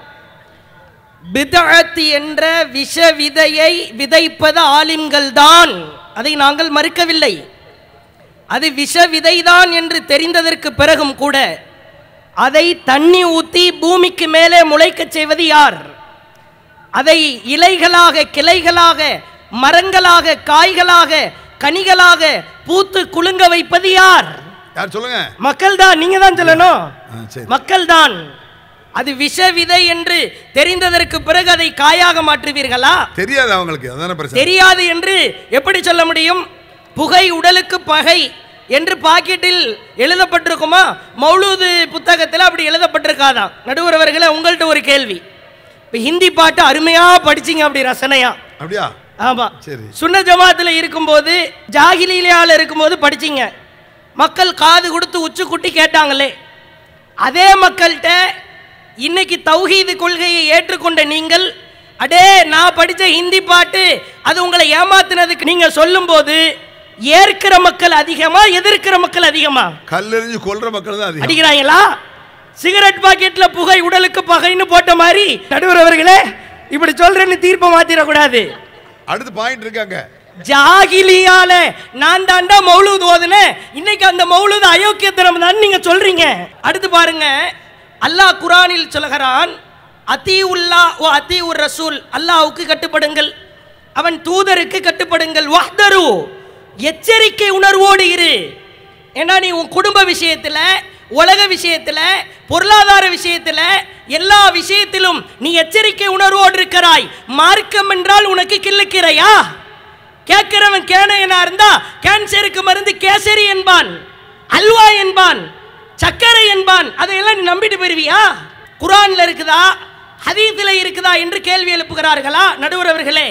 பித்அத் என்ற விஷ விதையை விதைப்பது ஆலிம்கள் தான், அதை நாங்கள் மறுக்கவில்லை. அது விஷ விதைதான் என்று தெரிந்ததற்கு பிறகும் கூட அதை தண்ணி ஊற்றி பூமிக்கு மேலே முளைக்கச் செய்வது யார்? அதை இலைகளாக, கிளைகளாக, மரங்களாக, காய்களாக, கனிகளாக பூத்து குலுங்க வைப்பது யார்? யார் சொல்லுங்க? மக்கள் தான். நீங்க தான் சொல்லணும். மக்கள் தான். அது விஷ விதை என்று தெரிந்ததற்கு பிறகு அதை காயாக மாற்றுவீர்களா? தெரியாது அவங்களுக்கு, அதான பிரச்சனை. தெரியாது என்று எப்படி சொல்ல முடியும்? புகை உடலுக்கு பகை என்று பாக்கெட்டில் எழுதப்பட்டிருக்குமா? மௌலூது புத்தகத்தில் அப்படி எழுதப்பட்டிருக்காதான்? நடுவர் அவர்களே, உங்கள்கிட்ட ஒரு கேள்வி. இப்போ ஹிந்தி பாட்டு அருமையா படிச்சிங்க, அப்படி ரசனையா? அப்படியா? ஆமா. சரி. சுன்ன ஜமாத்தில் இருக்கும்போது, ஜாகிலியால இருக்கும்போது படிச்சிங்க, மக்கள் காது கொடுத்து உச்சு குட்டி கேட்டாங்களே. அதே மக்கள்கிட்ட இன்னைக்கு தௌஹீது கொள்கையை ஏற்றுக்கொண்ட நீங்கள், அடே நான் படித்த ஹிந்தி பாட்டு அது உங்களை ஏமாத்தினதுக்கு நீங்க சொல்லும் போது ஏற்கிற மக்கள் அதிகமா, எதிர்க்கிற மக்கள் அதிகமா? கல்லெறிஞ்சு கொல்ற மக்கள் தான் அதிகம். அடிக்கிறாங்களா? சிகரெட் பாக்கெட்ல புகை உடலுக்கு பகைன்னு போட்ட மாதிரி நடுவர் அவர்களே இப்படி சொல்றேன்னு தீர்ப்பை மாத்திரக்கூடாது. அடுத்து பாயிண்ட் இருக்காங்க. ஜாகிலியால நான் தாண்டா மௌலூத் ஓதுனேன், இன்னைக்கு அந்த மௌலூத் அயோக்கியத்தனம் தான் நீங்க சொல்றீங்க. அடுத்து பாருங்க, அல்லாஹ் குர்ஆனில் சொல்கிறான், அத்தீஉல்லா வ அத்தீஉர் ரசூல், அல்லாஹ்வுக்கு கட்டுப்படுங்கள், அவன் தூதருக்கு கட்டுப்படுங்கள். வஹ்தரு, எச்சரிக்கை உணர்வோடு இரு. ஏன்னா நீ உன் குடும்ப விஷயத்துல, உலக விஷயத்துல, பொருளாதார விஷயத்துல, எல்லா விஷயத்திலும் நீ எச்சரிக்கை உணர்வோடு இருக்கிறாய். மார்க்கம் என்றால் உனக்கு கிள்ளுக்கிறையா? கேட்கிறவன் கேனையனா இருந்தா கேன்சருக்கு மருந்து கேசரி என்பான், அல்வா என்பான், சக்கரை என்பான். அதையெல்லாம் நீ நம்பிட்டு போயிருவியா? குர்ஆன்ல இருக்குதா, ஹதீஸ்ல இருக்குதா என்று கேள்வி எழுப்புகிறார்களா? நடுவர் அவர்களே,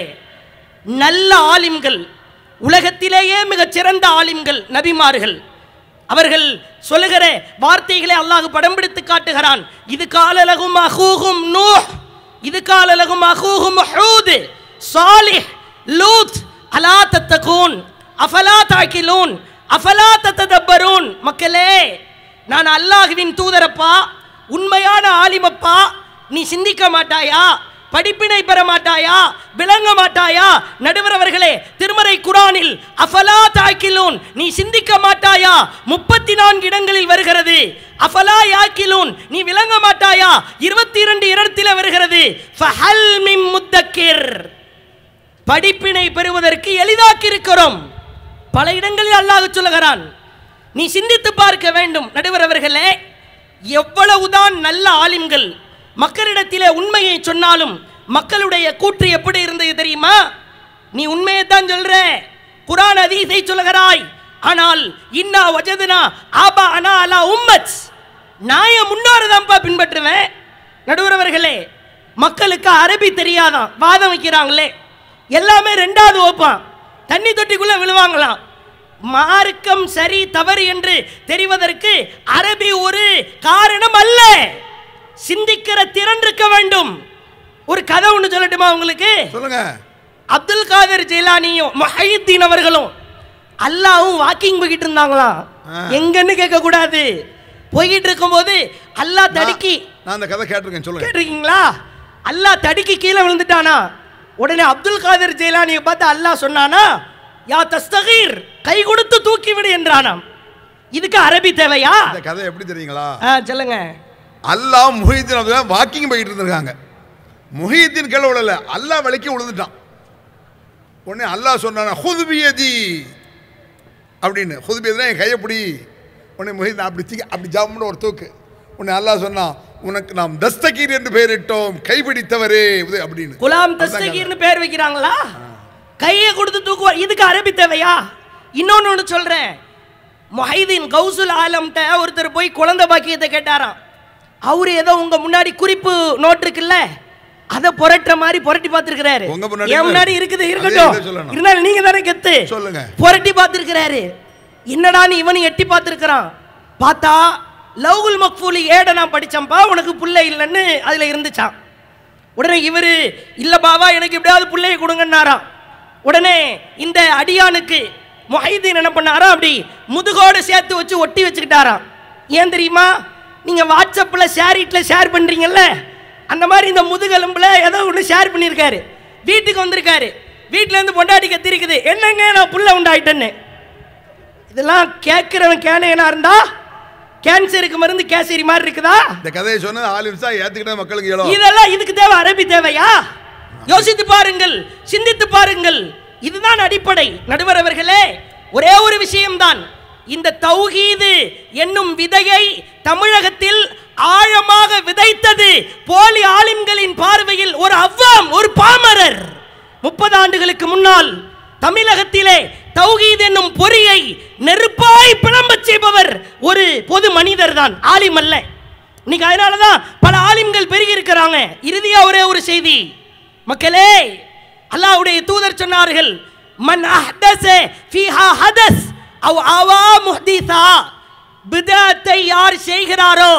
நல்ல ஆலிம்கள், உலகத்திலேயே மிகச் சிறந்த ஆலிம்கள் நபிமார்கள், அவர்கள் சொல்லுகிற வார்த்தைகளை அல்லாஹ் படம் பிடித்து காட்டுகிறான். இது காலலகும் அஹூஹும் நூஹ், இது காலலகும் அஹூஹும் ஹூத், சாலிஹ், லூத், அலா தத்தகூன், அஃபலா தாகிலூன், அஃபலா தத்ததப்பரூன். மக்களே, நான் அல்லாஹ்வின் தூதரப்பா, உண்மையான ஆலிமப்பா, நீ சிந்திக்க மாட்டாயா? படிப்பினை பெற மாட்டாயா? விளங்க மாட்டாயா? நடுவர் அவர்களே, திருமறை குர்ஆனில் அஃபலா தாக்கிலூன், நீ சிந்திக்க மாட்டாயா 34 இடங்களில் வருகிறது. அஃபலா யாக்கிலூன், நீ விளங்க மாட்டாயா 22 இடத்தில் வருகிறது. ஃபஹல் மின் முத்தக்கிர், படிப்பினை பெறுவதற்கு எளிதாக்கி இருக்கிறோம். பல இடங்களில் அல்லாஹ் சொல்லுகிறான், நீ சிந்தித்து பார்க்க வேண்டும். நடுவர் அவர்களே, எவ்வளவுதான் நல்ல ஆலிம்கள் மக்களிடத்திலே உண்மையை சொன்னாலும் மக்களுடைய கூற்று எப்படி இருந்தது தெரியுமா? நீ உண்மையை தான் சொல்ற, குர்ஆன் ஹதீஸை சொல்லுகிறாய், ஆனால் இன்னா வஜதுனா ஆபா அனா அலா உம்மத், நான் என் முன்னோரை தான்ப்பா பின்பற்றுவேன். நடுவர் அவர்களே, மக்களுக்கு அரபி தெரியாதான், வாதம் வைக்கிறாங்களே, எல்லாமே 2வது வகுப்பான், தண்ணி தொட்டிக்குள்ள விழுவாங்களாம். மார்க்கம் சரி தவறு என்று தெரிவதற்கு அரபி ஒரு காரணம் அல்ல, சிந்திக்கிற திறன் இருக்க வேண்டும். ஒரு கதை ஒன்று சொல்லட்டுமா உங்களுக்கு? சொல்லுங்க. அப்துல் காதர் ஜெயிலானியும் முஹையீத்தீன் அவர்களும் அல்லாஹ்வும் வாக்கிங் போய்கிட்டு இருந்தாங்களாம். எங்கன்னு கேட்க கூடாது. போய்கிட்டு இருக்கும்போது அல்லாஹ் தடுக்கி, நான் அந்த கதை கேட்டிருக்கேன், சொல்லுங்க. கேட்டிருக்கீங்களா? அல்லாஹ் தடுக்கி கீழே விழுந்துட்டானா. உடனே அப்துல் காதர் ஜெயிலானியை பார்த்து அல்லாஹ் சொன்னானா, யா தஸ்தகீர், கை கொடுத்து தூக்கி விடு என்றானாம். இதுக்கு அரபி தேவையா? இந்த கதை எப்படி தெரியுங்களா? சொல்லுங்க. அல்லாஹ் முஹையீத்தீன் வாக்கிங் போயிட்டு இருந்திருக்காங்க. முஹையீத்தீன் கீழே விழல, அல்லாஹ் வலிக்கு விழுந்துட்டான். உடனே அல்லாஹ் சொன்னானா, ஹுதுபியதி அப்படின்னு. ஹுதுபியதுனா என் கையை பிடி. உடனே முஹையீத்தீன் அப்படி ஜாமுன்னு ஒரு தூக்கு. உடனே அல்லாஹ் சொன்னா, உனக்கு நாம் தஸ்தகீர் என்று பெயரிட்டோம், கைப்பிடித்தவரே அப்படின்னு. குலாம் தஸ்தகீர்னு பேர் வைக்கிறாங்களா? கையை கொடுத்து தூக்குவார். இதுக்கு அரபி தேவையா? இன்னொன்னு சொல்றேன். முஹைதீன் கௌசுல் ஆலம்ட்ட ஒருத்தர் போய் குழந்தை பாக்கியத்தை கேட்டாராம். அவரு ஏதோ உங்க முன்னாடி குறிப்பு நோட் இருக்குல்ல, அதை புரட்டுற மாதிரி புரட்டி பார்த்திருக்கிறாரு. என் முன்னாடி இருக்குது, இருக்கட்டும், இருந்தாலும் நீங்க தானே கெத்து, சொல்லுங்க. புரட்டி பார்த்திருக்கிறாரு. என்னடான்னு இவனு எட்டி பார்த்திருக்கிறான். பார்த்தா லவ்குல் மக்ஃபூலி ஏட நான் படிச்சம்பா, உனக்கு பிள்ளை இல்லைன்னு அதுல இருந்துச்சான். உடனே இவரு இல்ல பாவா எனக்கு எப்படியாவது பிள்ளையை கொடுங்கன்னாராம். உடனே இந்த அடியானுக்கு முஹைதீன் என்ன பண்ணாரா, அப்படி முதுகோடு சேர்த்து வச்சு ஒட்டி வச்சுக்கிட்டாராம். ஏன் தெரியுமா? நீங்க வாட்ஸ்அப்ல ஷேரிட்ல ஷேர் பண்றீங்கல்ல, அந்த மாதிரி இந்த முதுகெலும்புல ஏதோ ஒன்று ஷேர் பண்ணியிருக்காரு. வீட்டுக்கு வந்திருக்காரு. வீட்டுல இருந்து பொண்டாட்டி கத்திருக்குது, என்னங்க நான் புள்ள உண்டாயிட்டேன்னு. இதெல்லாம் கேட்கிறவன் கேனையனா இருந்தா கேன்சருக்கு மருந்து கேசரி மாதிரி இருக்குதா? இந்த கதையை சொன்ன ஆலிம்ஸா ஏத்துக்கிட்ட மக்களுக்கு ஏலோ. இதெல்லாம் இதுக்கு தேவை அரபி தேவையா? யோசித்து பாருங்கள், சிந்தித்து பாருங்கள். இதுதான் அடிப்படை. நடுவர் அவர்களே, ஒரே ஒரு விஷயம்தான். இந்த தௌஹீது என்னும் விதையை தமிழகத்தில் ஆழமாக விதைத்தது போலி ஆலிம்களின் பார்வையில் ஒரு அவ்வாம், ஒரு பாமரர். 30 ஆண்டுகளுக்கு முன்னால் தமிழகத்திலே தௌஹீத் என்னும் பொறியை நெருப்பாய் பிளம்பச் செய்பவர் ஒரு பொது மனிதர் தான், ஆலிம் அல்ல. இன்னைக்கு அதனாலதான் பல ஆலிம்கள் பெருகி இருக்கிறாங்க. இறுதியா ஒரே ஒரு செய்தி மக்களே, அல்லாஹ்வுடைய தூதர் சொன்னார்கள், மன் அஹ்தஸ ஃபீஹா ஹதஸ் அவ் அவா முஹ்திஸா, பிதஅத்தை யார் செய்கிறாரோ,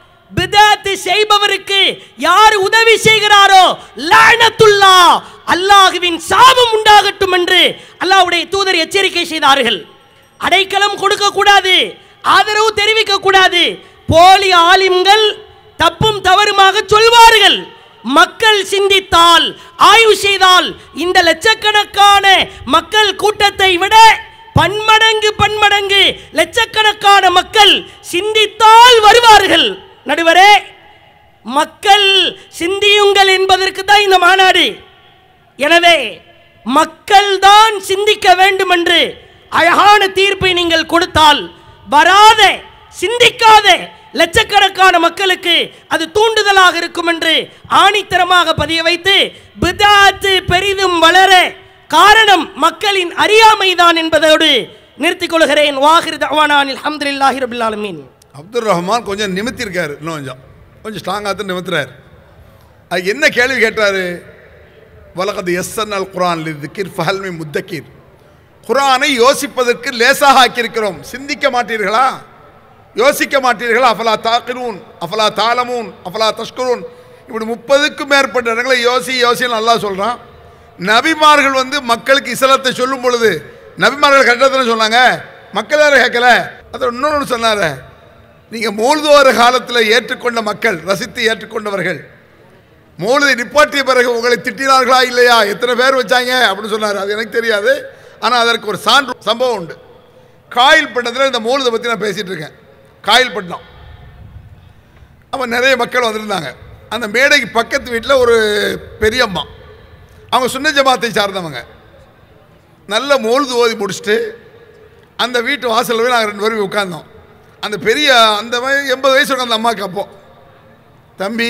பிதஅத் செய்பவருக்கு யார் உதவி செய்கிறாரோ, லஅனத்துல்லாஹ், அல்லாஹ்வின் சாபம் உண்டாகட்டும் என்று அல்லாஹ்வுடைய தூதர் எச்சரிக்கை செய்தார்கள். அடைக்கலம் கொடுக்க கூடாது, ஆதரவு தெரிவிக்க கூடாது. போலி ஆலிம்கள் தப்பும் தவறுமாக சொல்வார்கள். மக்கள் சிந்தித்தால், ஆய்வு செய்தால், இந்த லட்சக்கணக்கான மக்கள் கூட்டத்தை விட பன்மடங்கு லட்சக்கணக்கான மக்கள் சிந்தித்தால் வருவார்கள். நடுவரே, மக்கள் சிந்தியுங்கள் என்பதற்கு தான் இந்த மாநாடு. எனவே மக்கள் தான் சிந்திக்க வேண்டும் என்று அழகான தீர்ப்பை நீங்கள் கொடுத்தால், வராத சிந்திக்காத லட்சக்கணக்கான மக்களுக்கு அது தூண்டுதலாக இருக்கும் என்று ஆணித்தரமாக பதிய வைத்து, பிதஅத் பெரிதும் வளர காரணம் மக்களின் அறியாமைதான் என்பதோடு நிறுத்திக் கொள்கிறேன். வாஹிர் தஅவானா அல்ஹம்துலில்லாஹி ரப்பில் ஆலமீன். அப்துல் ரஹ்மான் கொஞ்சம் நிமித்திருக்காரு, இன்னும் கொஞ்சம் ஸ்ட்ராங்காக தான் நிமித்துறாரு. அது என்ன கேள்வி கேட்டாரு? வலகத் யஸ்ஸர்னல் குர்ஆன் லிذிக்ர் ஃபஹல் மின் முத்தக்கிர். குர்ஆனை யோசிப்பதற்கு லேசாக ஆக்கியிருக்கிறோம், சிந்திக்க மாட்டீர்களா, யோசிக்க மாட்டீர்களா? அஃபலா தாக்கிரூன், அஃபலா தாலமூன், அஃபலா தஷ்குரூன். இப்படி 30க்கும் மேற்பட்ட இடங்களை யோசின்னு அல்லாஹ் சொல்கிறான். நபிமார்கள் மக்களுக்கு இஸ்லாத்தை சொல்லும் பொழுது நபிமார்கள் கரெக்டாக சொன்னாங்க, மக்கள் யாரும் கேட்கல. அதை இன்னொன்று சொன்னார், நீங்கள் மௌலூது காலத்தில் ஏற்றுக்கொண்ட மக்கள், ரசித்து ஏற்றுக்கொண்டவர்கள், மௌலூதை நிப்பாட்டிய பிறகு உங்களை திட்டினார்களா இல்லையா, எத்தனை பேர் வச்சாங்க அப்படின்னு சொன்னார். அது எனக்கு தெரியாது, ஆனால் அதற்கு ஒரு சான்று சம்பவம் உண்டு. காயில்பட்டினத்தில் இந்த மௌலூதை பற்றி நான் பேசிகிட்டு இருக்கேன். காயில்பட்டினம் அப்போ நிறைய மக்கள் வந்திருந்தாங்க. அந்த மேடைக்கு பக்கத்து வீட்டில் ஒரு பெரியம்மா, அவங்க சுன்ன ஜமாத்தை சார்ந்தவங்க. நல்ல மௌலூது ஓதி முடிச்சுட்டு அந்த வீட்டு வாசலில் போய் நாங்கள் 2 பேரும் உட்கார்ந்தோம். அந்த பெரிய அந்த 80 வயசு இருக்கும் அந்த அம்மாவுக்கு. அப்போ தம்பி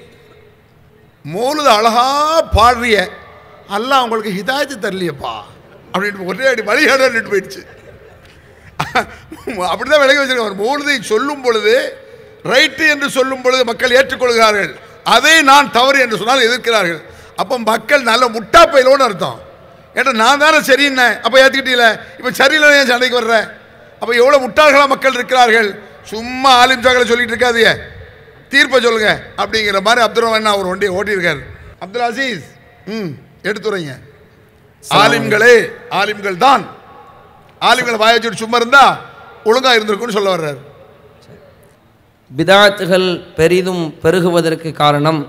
மௌலூது அழகா பாடுறிய, அல்லாஹ் உங்களுக்கு ஹிதாயத்து தரலையப்பா அப்படின்னு ஒரே அடி வழிகாட நின்று போயிடுச்சு. அப்படிதான் விளக்கி வச்சிருக்காங்க. மௌலூதை சொல்லும் பொழுது ரைட்டு என்று சொல்லும் பொழுது மக்கள் ஏற்றுக்கொள்கிறார்கள், அதை நான் தவறு என்று சொன்னால் எதிர்க்கிறார்கள். அப்போ மக்கள் நல்ல முட்டாப்பையிலோன்னு அர்த்தம். ஏன்னா நான் தானே சரின்னு, அப்போ ஏற்றுக்கிட்டீங்கள, இப்போ சரியில்லை ஏன் சண்டைக்கு வர்ற? அப்போ எவ்வளோ முட்டாள்களாக மக்கள் இருக்கிறார்கள். சும்மா ஆலிம் சாக்களை சொல்லிட்டு இருக்காதிய, தீர்ப்பை சொல்லுங்க அப்படிங்கிற மாதிரி அப்துல் ரஹ்மான் அவர் ஒண்டியை ஓட்டியிருக்காரு. அப்துல் அசீஸ் எடுத்துறீங்க. ஆலிம்களே, ஆலிம்கள் தான். ஆலிம்கள் வாய வச்சுட்டு சும்மா இருந்தா ஒழுங்கா இருந்திருக்கும்னு சொல்ல வர்றாரு. பிதாத்துகள் பெரிதும் பெருகுவதற்கு காரணம்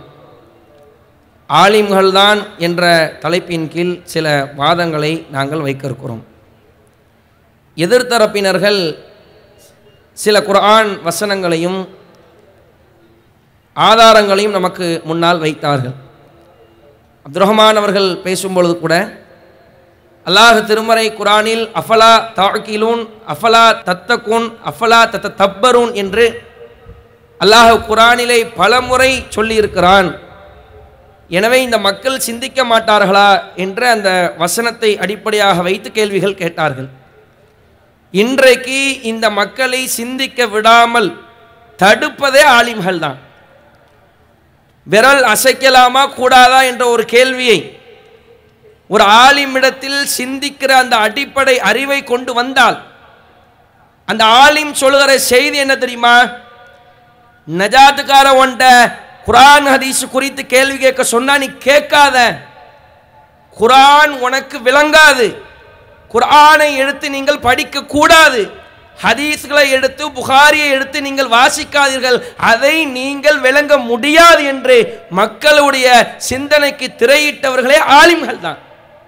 ஆலிம்கள் தான் என்ற தலைப்பின் கீழ் சில வாதங்களை நாங்கள் வைக்க இருக்கிறோம். எதிர்த்தரப்பினர்கள் சில குர்ஆன் வசனங்களையும் ஆதாரங்களையும் நமக்கு முன்னால் வைத்தார்கள். அப்துல் ரஹ்மான் அவர்கள் பேசும்பொழுது கூட அல்லாஹ் திருமறை குர்ஆனில் அஃபலா தஅகிலூன், அஃபலா தத்தகுன், அஃபலா தத்தபரூன் என்று அல்லாஹ் குர்ஆனிலே பலமுறை சொல்லியிருக்கிறான். எனவே இந்த மக்கள் சிந்திக்க மாட்டார்களா என்ற அந்த வசனத்தை அடிப்படையாக வைத்து கேள்விகள் கேட்டார்கள். இன்றைக்கு இந்த மக்களை சிந்திக்க விடாமல் தடுப்பதே ஆலிம்கள் தான். விரல் அசைக்கலாமா கூடாதா என்ற ஒரு கேள்வியை ஒரு ஆலிமிடத்தில் சிந்திக்கிற அந்த அடிப்படை அறிவை கொண்டு வந்தால் அந்த ஆலிம் சொல்லுகிற செய்தி என்ன தெரியுமா? நஜாத்துக்கார ஒன்ட குர்ஆன் ஹதீஸ் குறித்து கேள்வி கேட்க சொன்னா நீ கேட்காத, குர்ஆன் உனக்கு விளங்காது, குர்ஆனை எடுத்து நீங்கள் படிக்க கூடாது, ஹதீஸ்களை எடுத்து புகாரியை எடுத்து நீங்கள் வாசிக்காதீர்கள், அதை நீங்கள் விளங்க முடியாது என்று மக்களுடைய சிந்தனைக்கு திரையிட்டவர்களே ஆலிம்கள் தான்.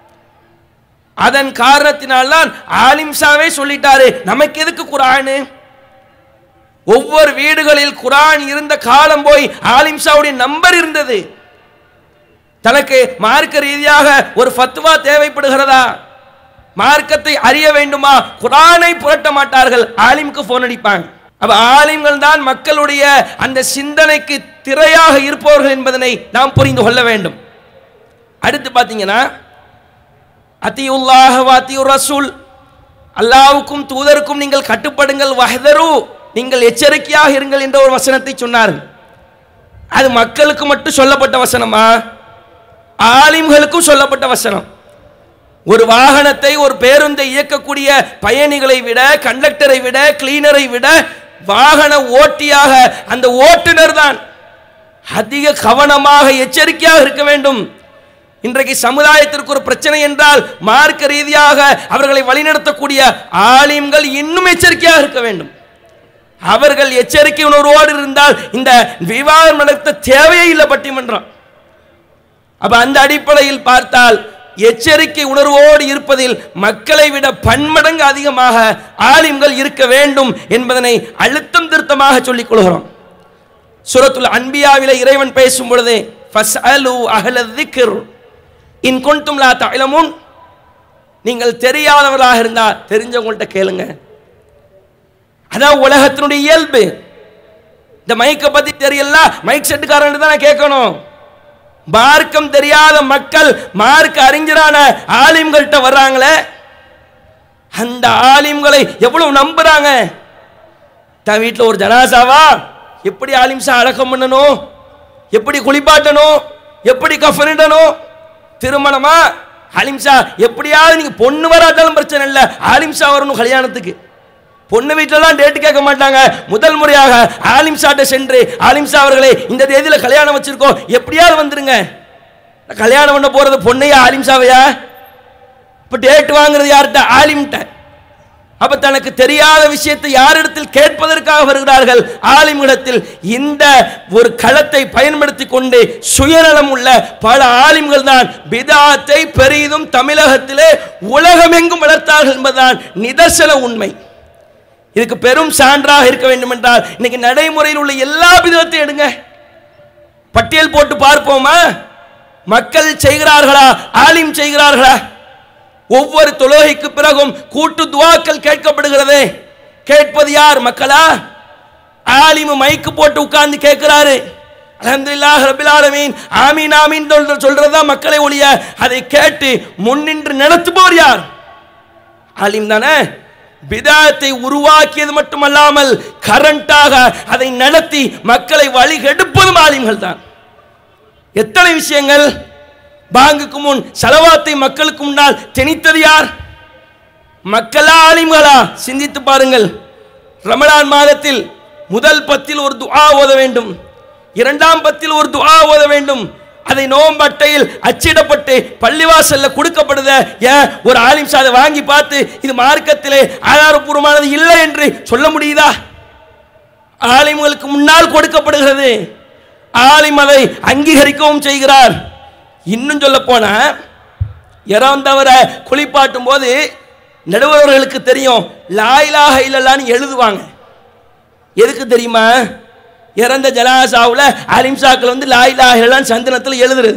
அதன் காரணத்தினால்தான் ஆலிம்சாவே சொல்லிட்டாரு, நமக்கு எதுக்கு குர்ஆன்? ஒவ்வொரு வீடுகளில் குர்ஆன் இருந்த காலம் போய் ஆலிம்சாவுடைய நம்பர் இருந்தது. தனக்கு மார்க்க ரீதியாக ஒரு ஃபத்வா தேவைப்படுகிறதா, மார்க்கத்தை அறிய வேண்டுமா, குர்ஆனை புரட்ட மாட்டார்கள், ஆலிம்க்கு போன் அடிப்பாங்க. அப்ப ஆலிம்கள் தான் மக்களுடைய அந்த சிந்தனைக்கு திரையாக இருப்பவர்கள் என்பதனை நாம் புரிந்து கொள்ள வேண்டும். அடுத்து பாத்தீங்கன்னா அத்தியுல்லாஹ் வ அத்தியுர் ரசூல், அல்லாஹ்வுக்கும் தூதருக்கும் நீங்கள் கட்டுப்படுங்கள், வஹ்தரு நீங்கள் எச்சரிக்கையாக இருங்கள் என்ற ஒரு வசனத்தை சொன்னார்கள். அது மக்களுக்கு மட்டும் சொல்லப்பட்ட வசனமா? ஆலிம்களுக்கும் சொல்லப்பட்ட வசனம். ஒரு வாகனத்தை, ஒரு பேருந்தை இயக்கக்கூடிய பயணிகளை விட, கண்டக்டரை விட, கிளீனரை விட வாகன ஓட்டியாக அந்த ஓட்டுநர் தான் அதிக கவனமாக எச்சரிக்கையாக இருக்க வேண்டும். இன்றைக்கு சமுதாயத்திற்கு ஒரு பிரச்சனை என்றால் மார்க்க ரீதியாக அவர்களை வழிநடத்தக்கூடிய ஆலிம்கள் இன்னும் எச்சரிக்கையாக இருக்க வேண்டும். அவர்கள் எச்சரிக்கை உணர்வோடு இருந்தால் இந்த விவாதம் நடத்த தேவையே இல்லை பட்டிமன்றம். அப்ப அந்த அடிப்படையில் பார்த்தால் எச்சரிக்கை உணர்வோடு இருப்பதில் மக்களை விட பன்மடங்கு அதிகமாக ஆலிம்கள் இருக்க வேண்டும் என்பதனை அழுத்தம் திருத்தமாக சொல்லிக் கொள்கிறோம். சூரத்துல் அன்பியாவிலே இறைவன் பேசும் பொழுது ஃபஸ்அலு அஹ்ல ذிக்ர் இன் குன்தும் லா தஅலமுன், நீங்கள் தெரியாதவர்களாக இருந்தா தெரிஞ்சவங்கள்ட்ட கேளுங்க. அதான் உலகத்தினுடைய இயல்பு. இந்த மைக்கை பத்தி தெரியல, மைக் செட்டுக்காரன் தான் கேட்கணும். மார்க்கம் தெரியாத மக்கள் மார்க்க அறிஞரான ஆலிம்கள்ட்ட வர்றாங்களே, அந்த ஆலிம்களை எவ்வளவு நம்புறாங்க. தன் வீட்டில் ஒரு ஜனாசாவா எப்படி ஆலிம்சா அடக்கம் பண்ணணும், எப்படி குளிப்பாட்டணும், எப்படி கஃனிடணும், திருமணமா ஆலிம்சா எப்படியாவது நீங்க பொண்ணு வராட்டாலும் பிரச்சனை இல்லை, ஆலிம்சா வரணும் கல்யாணத்துக்கு. பொண்ணு வீட்டிலலாம் டேட்டு கேட்க மாட்டாங்க. முதல் முறையாக ஆலிம்சாட்ட சென்று ஆலிம்சா அவர்களே இந்த தேதியில கல்யாணம் வச்சிருக்கோம், எப்படியாவது வந்துருங்க. கல்யாணம் பண்ண போறது பொண்ணையா ஆலிம்சாவையா? இப்ப டேட் வாங்குறது யார்கிட்ட? ஆலிம்கிட்ட. அப்ப தனக்கு தெரியாத விஷயத்தை யாரிடத்தில் கேட்பதற்காக வருகிறார்கள்? ஆலிம்களிடத்தில். இந்த ஒரு களத்தை பயன்படுத்தி கொண்டு சுயநலம் உள்ள பல ஆலிம்கள் தான் பிதாத்தை பெரிதும் தமிழகத்திலே உலகமெங்கும் வளர்த்தார்கள் என்பதுதான் நிதர்சன உண்மை. இதுக்கு பெரும் சான்றாக இருக்க வேண்டும் என்றால் இன்னைக்கு நடைமுறையில் உள்ள எல்லா விதத்தையும் எடுங்க, பட்டியல் போட்டு பார்ப்போமா? மக்கள் செய்கிறார்களா, ஆலிம் செய்கிறார்களா? ஒவ்வொரு தொழுகைக்கு பிறகும் கூட்டு துஆக்கள் கேட்கப்படுகிறது. கேட்பது யார்? மக்களா? ஆலிம் மைக்கு போட்டு உட்கார்ந்து கேட்கிறாரு. அல்ஹம்துலில்லாஹ் ரப்பில் ஆலமீன், ஆமீன் ஆமீன் சொல்றதா மக்களை ஒழிய அதை கேட்டு முன்னின்று நடத்துபவர் யார்? ஆலிம் தானே. பிதாத்தை உருவாக்கியது மட்டுமல்லாமல் கரண்டாக அதை நடத்தி மக்களை வழிகெடுப்பதும் ஆலிம்கள் தான். எத்தனை விஷயங்கள். பாங்குக்கு முன் ஸலவாத்தை மக்களுக்கு முன்னால் திணித்தது யார்? மக்களா ஆலிம்களா? சிந்தித்து பாருங்கள். ரமலான் மாதத்தில் முதல் பத்தில் ஒரு துஆ ஓத வேண்டும், இரண்டாம் பத்தில் ஒரு துஆ ஓத வேண்டும், அதை நோம்பட்டையில் அச்சிடப்பட்டு பள்ளிவாசல்ல கொடுக்கப்படுத ஏன் ஒரு ஆலிம் சாதை வாங்கி பார்த்து இது மார்க்கத்திலே ஆதாரபூர்வமானது இல்லை என்று சொல்ல முடியுதா? ஆலிம்களுக்கு முன்னால் கொடுக்கப்படுகிறது. ஆலிம் அதை அங்கீகரிக்கவும் செய்கிறார். இன்னும் சொல்ல போன இறந்தவரை குளிப்பாட்டும் போது நடுவர்களுக்கு தெரியும் லா இலாஹ இல்லல்லாஹ்னு எழுதுவாங்க. எதுக்கு தெரியுமா? இறந்த ஜனாசாவில் அலிம்சாக்கள் வந்து லா இலாஹ இல்லல்லாஹ்னு சந்தனத்தில் எழுதுறது.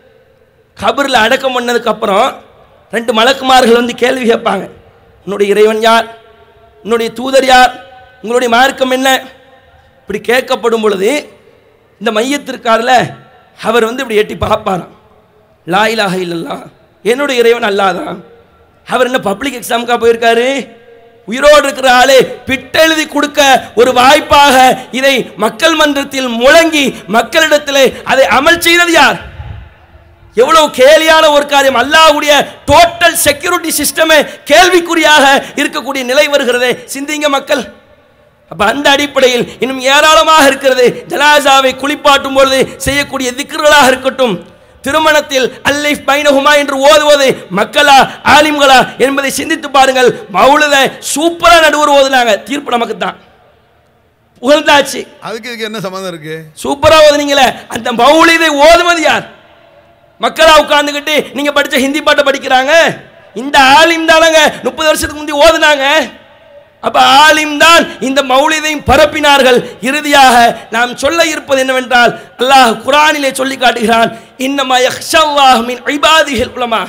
கபரில் அடக்கம் பண்ணதுக்கு அப்புறம் 2 மலக்குமார்கள் வந்து கேள்வி கேட்பாங்க. உன்னுடைய இறைவன் யார்? உன்னுடைய தூதர் யார்? உங்களுடைய மார்க்கம் என்ன? இப்படி கேட்கப்படும் பொழுது இந்த மையத்திற்காரில் அவர் வந்து இப்படி எட்டி பார்ப்பாராம். லா இலாஹ இல்லல்லாஹ், என்னுடைய இறைவன் அல்லாஹ் தான். அவர் என்ன பப்ளிக் எக்ஸாமுக்கா போயிருக்காரு? உயிரோடு இருக்கிற ஆளே பிட்டெழுதி கொடுக்க ஒரு வாய்ப்பாக இதை மக்கள் மன்றத்தில் முழங்கி மக்களிடத்தில் அதை அமல் செய்தது யார்? எவ்வளவு கேலியான ஒரு காரியம். அல்லாஹ்வுடைய டோட்டல் செக்யூரிட்டி சிஸ்டமே கேள்விக்குறியாக இருக்கக்கூடிய நிலை வருகிறது. சிந்திங்க மக்கள். அப்ப அந்த அடிப்படையில் இன்னும் ஏராளமாக இருக்கிறது. ஜனாசாவை குளிப்பாட்டும் பொழுது செய்யக்கூடிய திக்ர்களாக இருக்கட்டும், திருமணத்தில் அல்லைஃப் பைனஹுமா என்று ஓதுவது மக்களா ஆலிம்களா என்பதை சிந்தித்து பாருங்கள். மௌலித சூப்பரா நடுவர் ஓதுனாங்க, தீர்ப்பு நமக்கு தான். புகழ்ந்தாச்சு. அதுக்கு இதுக்கு என்ன சம்பந்தம் இருக்கு? சூப்பரா ஓதுனீங்களே, அந்த மௌலிதை ஓதுவது யார்? மக்களா உட்கார்ந்துகிட்டு நீங்க படிச்ச ஹிந்தி பாட்டை படிக்கிறாங்க. இந்த ஆலிம் தானங்க 30 வருஷத்துக்கு முந்தி ஓதுனாங்க. அப்ப ஆலிம் தான் இந்த மௌலிதையும் பரப்பினார்கள். இறுதியாக நாம் சொல்ல இருப்பது என்னவென்றால், அல்லாஹ் குர்ஆனிலே சொல்லி காட்டுகிறான், இன்னமா யக்ஷல்லாஹ் மின் இபாதிஹில் உலமா.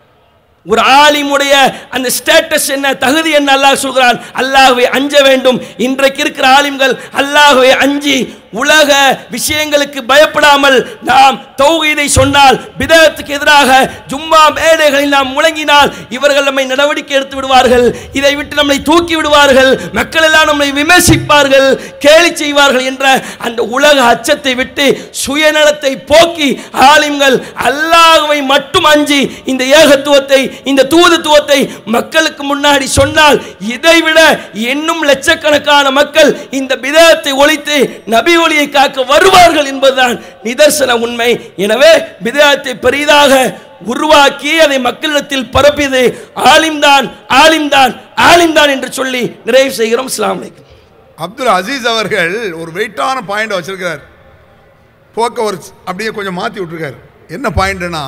ஒரு ஆலிமுடைய அந்த ஸ்டேட்டஸ் என்ன, தகுதி என்ன அல்லாஹ் சொல்கிறான், அல்லாஹ்வை அஞ்ச வேண்டும். இன்றைக்கு இருக்கிற ஆலிம்கள் அல்லாஹ்வை அஞ்சி உலக விஷயங்களுக்கு பயப்படாமல் நாம் தௌஹீதை சொன்னால், பிதஅத்துக்கு எதிராக ஜும்மா மேடைகளில் நாம் முழங்கினால் இவர்கள் நம்மை நடவடிக்கை எடுத்து விடுவார்கள். இதை விட்டு நம்மை தூக்கி விடுவார்கள். மக்கள் எல்லாம் நம்மை விமர்சிப்பார்கள், கேலி செய்வார்கள் என்ற அந்த உலக அச்சத்தை விட்டு சுயநலத்தை போக்கி ஆலிம்கள் அல்லாஹ்வை மட்டும் அஞ்சி இந்த ஏகத்துவத்தை, இந்த தூதுத்துவத்தை மக்களுக்கு முன்னாடி சொன்னால் இதைவிட இன்னும் லட்சக்கணக்கான மக்கள் இந்த பிதஅத்தை ஒழித்து நபி ஒளியை காக்க வருவார்கள் என்பதுதான் நிதர்சன உண்மை. எனவே பிதஅத்தை பெரிதாக உருவாக்கி அதை மக்களிடத்தில் பரப்பியது ஆலிம்தான், ஆலிம்தான், ஆலிம்தான் என்று சொல்லி நிறைவு செய்கிறோம். அஸ்ஸலாமு அலைக்கும். அப்துல் அசீஸ் அவர்கள் ஒரு வெயிட்டான பாயிண்ட் வச்சிருக்கிறார். போக்கவரத்து அப்படியே கொஞ்சம் மாற்றி விட்டுருக்காரு. என்ன பாயிண்ட்னா,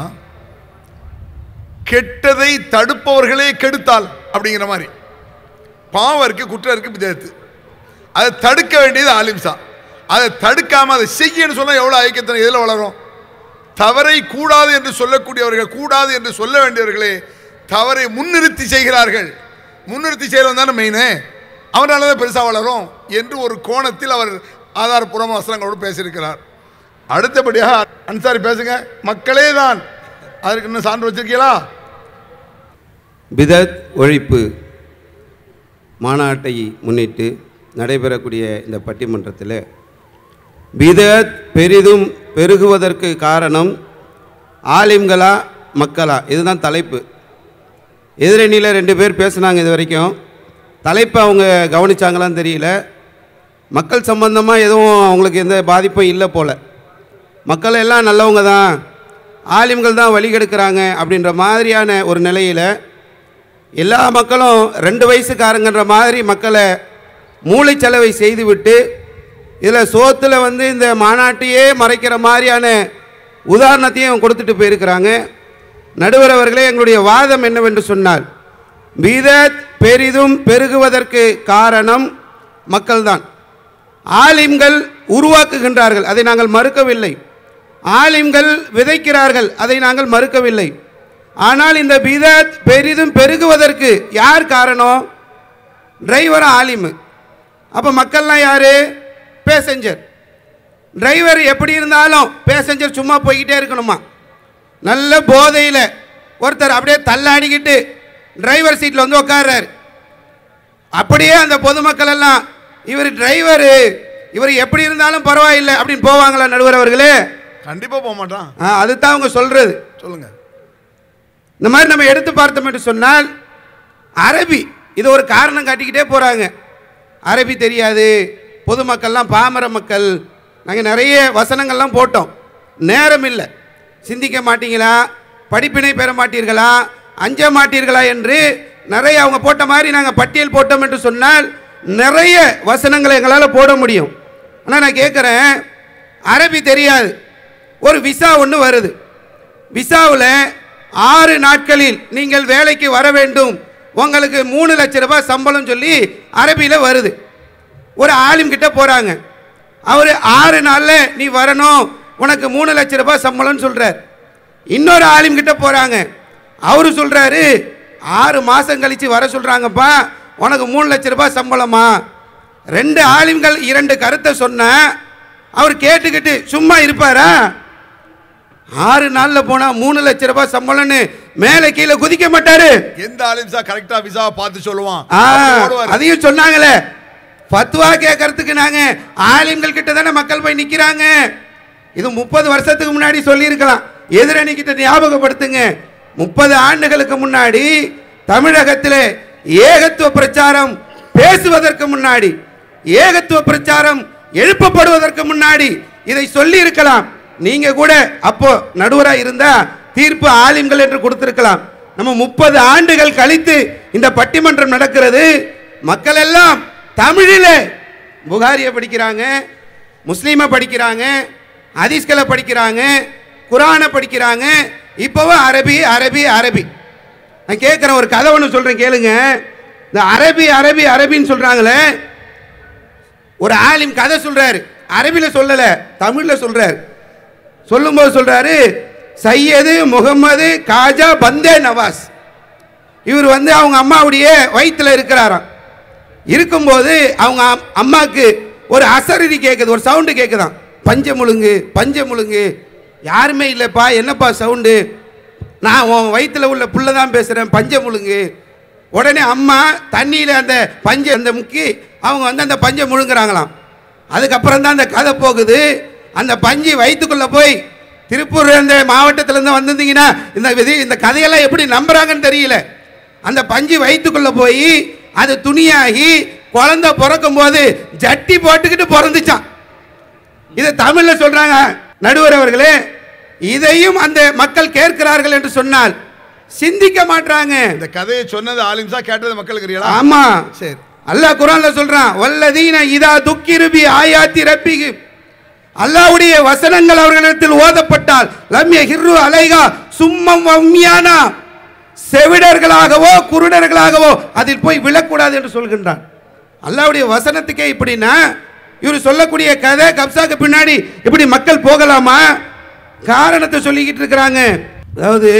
கெட்டதை தடுப்பவர்களே கெடுத்தால் அப்படிங்கிற மாதிரி. பாவம் இருக்கு, குற்றம் இருக்கு, பிதஅத்து. அதை தடுக்க வேண்டியது ஆலிம்சா. அதை தடுக்காம அதை செய்யன்னு சொன்னா எவ்வளவு ஐக்கியத்தனை எதில் வளரும்? தவறை கூடாது என்று சொல்லக்கூடியவர்கள், கூடாது என்று சொல்ல வேண்டியவர்களே தவறை முன்னிறுத்தி செய்கிறார்கள். முன்னிறுத்தி செய்கிறவன் தானே மெயினு, அவனால தான் பெருசாக வளரும் என்று ஒரு கோணத்தில் அவர் ஆதாரபூர்வ வசனங்களோடு பேசியிருக்கிறார். அடுத்தபடியாக அன்சாரி பேசுங்க. மக்களே தான் அதற்கு இன்னும் சான்று வச்சிருக்கீங்களா? பிதஅத் ஒழிப்பு மாநாட்டை முன்னிட்டு நடைபெறக்கூடிய இந்த பட்டிமன்றத்தில் பிதஅத் பெரிதும் பெருகுவதற்கு காரணம் ஆலிம்களா மக்களா, இதுதான் தலைப்பு. எதிரணியில் 2 பேர் பேசுனாங்க இது வரைக்கும். தலைப்பை அவங்க கவனிச்சாங்களான்னு தெரியல. மக்கள் சம்பந்தமாக எதுவும் அவங்களுக்கு எந்த பாதிப்பும் இல்லை போல். மக்கள் எல்லாம் நல்லவங்க தான், ஆலிம்கள் தான் வழி கெடுக்கிறாங்க அப்படின்ற மாதிரியான ஒரு நிலையில் எல்லா மக்களும் 2 வயசுக்காரங்கன்ற மாதிரி மக்களை மூளைச்சலவை செய்துவிட்டு இதில் சோத்தில் வந்து இந்த மாநாட்டையே மறைக்கிற மாதிரியான உதாரணத்தையும் கொடுத்துட்டு போயிருக்கிறாங்க. நடுவர் அவர்களே, எங்களுடைய வாதம் என்னவென்று சொன்னால், பிதஅத் பெரிதும் பெருகுவதற்கு காரணம் மக்கள்தான். ஆலிம்கள் உருவாக்குகின்றார்கள், அதை நாங்கள் மறுக்கவில்லை. ஆலிம்கள் விதைக்கிறார்கள், அதை நாங்கள் மறுக்கவில்லை. ஆனால் இந்த பிதஅத் பெரிதும் பெருகுவதற்கு யார் காரணம்? டிரைவர் ஆலிம். அப்போ மக்கள்லாம் யாரு? பேசஞ்சர். டிரைவர் எப்படி இருந்தாலும் பேசஞ்சர் சும்மா போய்கிட்டே இருக்கணுமா? நல்ல போதையில் ஒருத்தர் அப்படியே தள்ளாடிக்கிட்டு டிரைவர் சீட்டில் வந்து உட்கார்றாரு. அப்படியே அந்த பொதுமக்கள் எல்லாம் இவர் டிரைவரு, இவர் எப்படி இருந்தாலும் பரவாயில்லை அப்படின்னு போவாங்களா நடுவர் அவர்களே? கண்டிப்பாக போக மாட்டான். அதுதான் அவங்க சொல்றது. சொல்லுங்க. இந்த மாதிரி நம்ம எடுத்து பார்த்தோம் என்று சொன்னால், அரபி இது ஒரு காரணம் காட்டிக்கிட்டே போகிறாங்க. அரபி தெரியாது, பொதுமக்கள்லாம் பாமர மக்கள். நாங்கள் நிறைய வசனங்கள்லாம் போட்டோம், நேரம் இல்லை. சிந்திக்க மாட்டீங்களா, படிப்பினை பெற மாட்டீர்களா, அஞ்ச மாட்டீர்களா என்று நிறைய அவங்க போட்ட மாதிரி நாங்கள் பட்டியல் போட்டோம் என்று சொன்னால் நிறைய வசனங்களை எங்களால் போட முடியும். ஆனால் நான் கேட்குறேன், அரபி தெரியாது, ஒரு விசா ஒன்று வருது. விசாவில் 6 நாட்களில் நீங்கள் வேலைக்கு வர வேண்டும், உங்களுக்கு 3 லட்சம் ரூபாய் சம்பளம் சொல்லி அரபியில் வருது. ஒரு ஆலிம் கிட்ட போகிறாங்க, அவர் 6 நாளில் நீ வரணும், உனக்கு 3 லட்சம் ரூபாய் சம்பளம்னு சொல்கிறார். இன்னொரு ஆலிம் கிட்ட போகிறாங்க, அவரு சொல்கிறாரு 6 மாதம் கழித்து வர சொல்கிறாங்கப்பா, உனக்கு 3 லட்சம் ரூபாய் சம்பளமா. 2 ஆலிம்கள் 2 கருத்தை சொன்ன அவர் கேட்டுக்கிட்டு சும்மா இருப்பாரா? 6 நாளில் போனால் 3 லட்சம் ரூபாய் சம்பளம்னு மேலே கீழே குதிக்க மாட்டாரு. எந்த ஆலிம்ஸா கரெக்டா விசாவை பார்த்து சொல்லுவான்? அதையும் சொன்னாங்களே, ஃபத்வா கேட்கறதுக்கு நாங்க ஆலிம்கள் கிட்ட தானே மக்கள் போய் நிக்கிறாங்க. இது 30 வருஷத்துக்கு முன்னாடி சொல்லியிருக்கலாம். எதிரணி கிட்ட ஞாபகப்படுத்துங்க. 30 ஆண்டுகளுக்கு முன்னாடி தமிழகத்தில் ஏகத்துவ பிரச்சாரம் பேசுவதற்கு முன்னாடி, ஏகத்துவ பிரச்சாரம் எழுப்பப்படுவதற்கு முன்னாடி இதை சொல்லி இருக்கலாம். நீங்க கூட அப்போ நடுவரா இருந்தா தீர்ப்பு ஆலிம்கள் என்று கொடுத்திருக்கலாம். நம்ம 30 ஆண்டுகள் கழித்து இந்த பட்டிமன்றம் நடக்கிறது. மக்கள் எல்லாம் தமிழில் புகாரியை படிக்கிறாங்க, முஸ்லீமை படிக்கிறாங்க, ஹதீஸ்களை படிக்கிறாங்க, குரானை படிக்கிறாங்க. இப்போவும் அரபி அரபி அரபி. நான் கேட்குறேன், ஒரு கதை ஒன்று சொல்கிறேன் கேளுங்க. இந்த அரபி அரபி அரபின்னு சொல்கிறாங்களே, ஒரு ஆலிம் கதை சொல்கிறாரு, அரபியில் சொல்லலை, தமிழில் சொல்கிறார். சொல்லும்போது சொல்கிறாரு, சையது முகமது காஜா பந்தே நவாஸ். இவர் அவங்க அம்மாவுடைய வயிற்றில் இருக்கிறாராம். இருக்கும்போது அவங்க அம்மாவுக்கு ஒரு அசரீரி கேட்குது, ஒரு சவுண்டு கேட்குதான், பஞ்ச முழுங்கு பஞ்ச முழுங்கு. யாருமே இல்லைப்பா, என்னப்பா சவுண்டு? நான் உன் வயிற்றில் உள்ள புள்ள தான் பேசுகிறேன், பஞ்ச முழுங்கு. உடனே அம்மா தண்ணியில் அந்த பஞ்ச அந்த முக்கி அவங்க அந்த பஞ்சை முழுங்குறாங்களாம். அதுக்கப்புறம் தான் அந்த கதை போகுது. அந்த பஞ்சு வயிற்றுக்குள்ளே போய் திருப்பூர் அந்த மாவட்டத்திலேருந்து வந்திருந்தீங்கன்னா இந்த கதையெல்லாம் எப்படி நம்புறாங்கன்னு தெரியல. அந்த பஞ்சு வயிற்றுக்குள்ளே போய் அது துணியாகி குழந்தை பிறக்கும் போது ஜட்டி போட்டுக்கிட்டு பிறந்துச்சான். இதை தமிழில் சொல்றாங்க. நடுவர் அவர்களே, இதையும் அந்த மக்கள் கேட்கிறார்கள் என்று சொன்னால் சிந்திக்க மாட்டாங்க. இந்த கதையை சொன்னது ஆலிம்ஸா, கேட்டது மக்களுக்கு? ஆமா. சரி, அல்லாஹ் குர்ஆன்ல சொல்றான், வல்லதீன இதா துக்கிருபி ஆயாத்தி ரப்பிஹி. அல்லாஹ்வுடைய வசனங்கள் அவர்களிடத்தில் ஓதப்பட்டால் லம் யஹிரு அலைஹா சும்மம் வம்யானா, செவிடர்களாகவோ குருடர்களாகவோ அதில் போய் விழக்கூடாது என்று சொல்கின்றான். அல்லாஹ்வுடைய வசனத்துக்கே இப்படின்னா இவர் சொல்லக்கூடிய கதை கப்சாக்கு பின்னாடி இப்படி மக்கள் போகலாமா? காரணத்தை சொல்லிக்கிட்டு இருக்கிறாங்க. அதாவது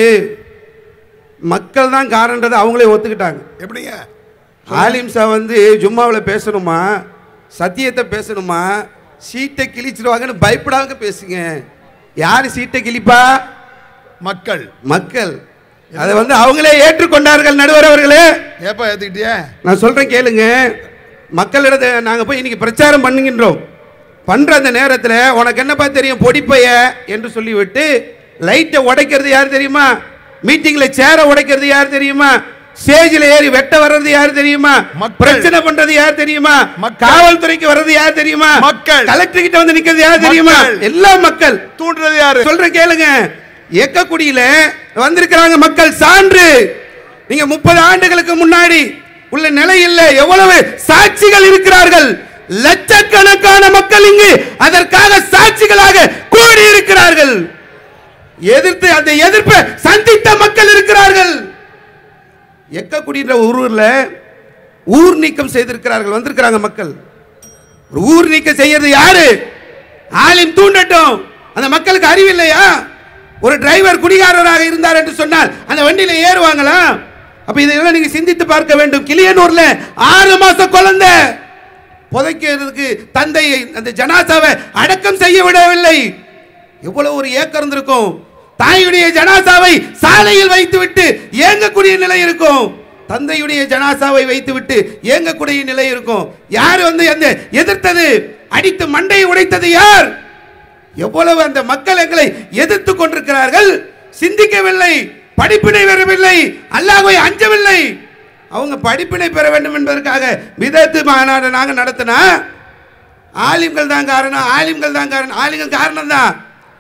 மக்கள் தான் காரணன்றதை அவங்களே ஒத்துக்கிட்டாங்க. எப்படிங்க? ஆலிம்ஸா ஜும்மாவில் பேசணுமா, சத்தியத்தை பேசணுமா, சீட்டை கிழிச்சிருவாங்கன்னு பயப்படாம பேசுங்க. யாரு சீட்டை கிழிப்பா? மக்கள். மக்கள் அதை அவங்களே ஏற்றுக்கொண்டார்கள். நடுவர் அவர்களே, ஏப்பா ஏத்துக்கிட்டியா? நான் சொல்றேன் கேளுங்க. மக்களிடத்தை நாங்கள் போய் இன்னைக்கு பிரச்சாரம் பண்ணுகின்றோம். பண்ற அந்த நேரத்தில் உனக்கு என்னப்பா தெரியும் பொடிப்பைய என்று சொல்லிவிட்டு லைட்டை உடைக்கிறது யார் தெரியுமா? மீட்டிங்ல சேரை உடைக்கிறது யார் தெரியுமா? ஸ்டேஜில் ஏறி வெட்ட வர்றது யார் தெரியுமா? பிரச்சனை பண்றது யார் தெரியுமா? காவல்துறைக்கு வர்றது யார் தெரியுமா? மக்கள். கலெக்டர் கிட்ட நிக்கிறது யார் தெரியுமா? எல்லா மக்கள். தூண்டுறது யாரு? சொல்றேன் கேளுங்க. ஏக்கக்குடியில வந்திருக்கிறாங்க மக்கள். சான்று நீங்க 30 ஆண்டுகளுக்கு முன்னாடி உள்ள நிலை இல்லை. எவ்வளவு சாட்சிகள் இருக்கிறார்கள். லட்சக்கணக்கான மக்கள் இங்கு அதற்காக சாட்சிகளாக கூடி இருக்கிறார்கள். எதிர்த்து அந்த எதிர்ப்பை சந்தித்த மக்கள் இருக்கிறார்கள். எக்கக்குடின்ற ஊர்ல ஊர் நீக்கம் செய்திருக்கிறார்கள். வந்திருக்கிறாங்க மக்கள். ஊர் நீக்கம் செய்யறது யாரு? ஆலிம் தூண்டட்டும். அந்த மக்களுக்கு அறிவு இல்லையா? ஒரு டிரைவர் குடிகாரராக இருந்தார் என்று சொன்னால் அந்த வண்டியில ஏறுவாங்களா? அப்ப இதெல்லாம் நீங்க சிந்தித்து பார்க்க வேண்டும். கிளியனூர்ல 6 மாச குழந்தை புதைக்கிறதுக்கு தந்தை அந்த ஜனாசாவை அடக்கம் செய்ய விடவில்லை. எவ்வளவு ஒரு ஏக்கம் இருந்திருக்கும். தாயுடைய ஜனாசாவை சாலையில் வைத்துவிட்டு ஏங்கக்கூடிய நிலை இருக்கும். தந்தையுடைய ஜனாசாவை வைத்துவிட்டு ஏங்கக்கூடிய நிலை இருக்கும். யார் அந்த எதிர்த்தது? அடித்து மண்டையை உடைத்தது யார்? எவ்வளவு அந்த மக்கள் எங்களை எதிர்த்து கொண்டிருக்கிறார்கள். சிந்திக்கவில்லை, படிப்பினை பெறவில்லை, அல்லாஹ்வை அஞ்சவில்லை. அவங்க படிப்பினை பெற வேண்டும் என்பதற்காக விதத்து மாநாடு நாங்கள் நடத்தினா ஆலிம்கள் தான் காரணம், ஆலிம்கள் தான் காரணம். ஆலிம்கள் காரணம் தான்.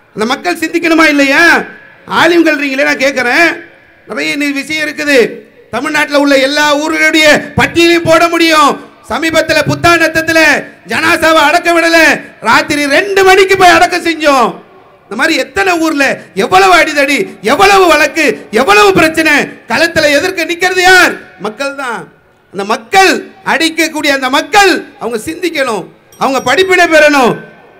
அந்த மக்கள் சிந்திக்கணுமா இல்லையா? ஆலிம்கள்றீங்களே, நான் கேட்குறேன். நிறைய விஷயம் இருக்குது. தமிழ்நாட்டில் உள்ள எல்லா ஊர்களுடைய பட்டியலையும் போட முடியும். சமீபத்தில் புத்தாண்டத்தில் ஜனாசாவை அடக்க விடல, ராத்திரி 2 மணிக்கு போய் அடக்கம் செஞ்சோம். இந்த மாதிரி எத்தனை ஊர்ல எவ்வளவு அடிதடி, எவ்வளவு வழக்கு, எவ்வளவு பிரச்சனை. களத்தில் எதிர்க்க நிக்கிறது யார்? மக்கள் தான். அந்த மக்கள் அடிக்கக்கூடிய அந்த மக்கள் அவங்க சிந்திக்கணும், அவங்க படிப்பினை பெறணும்.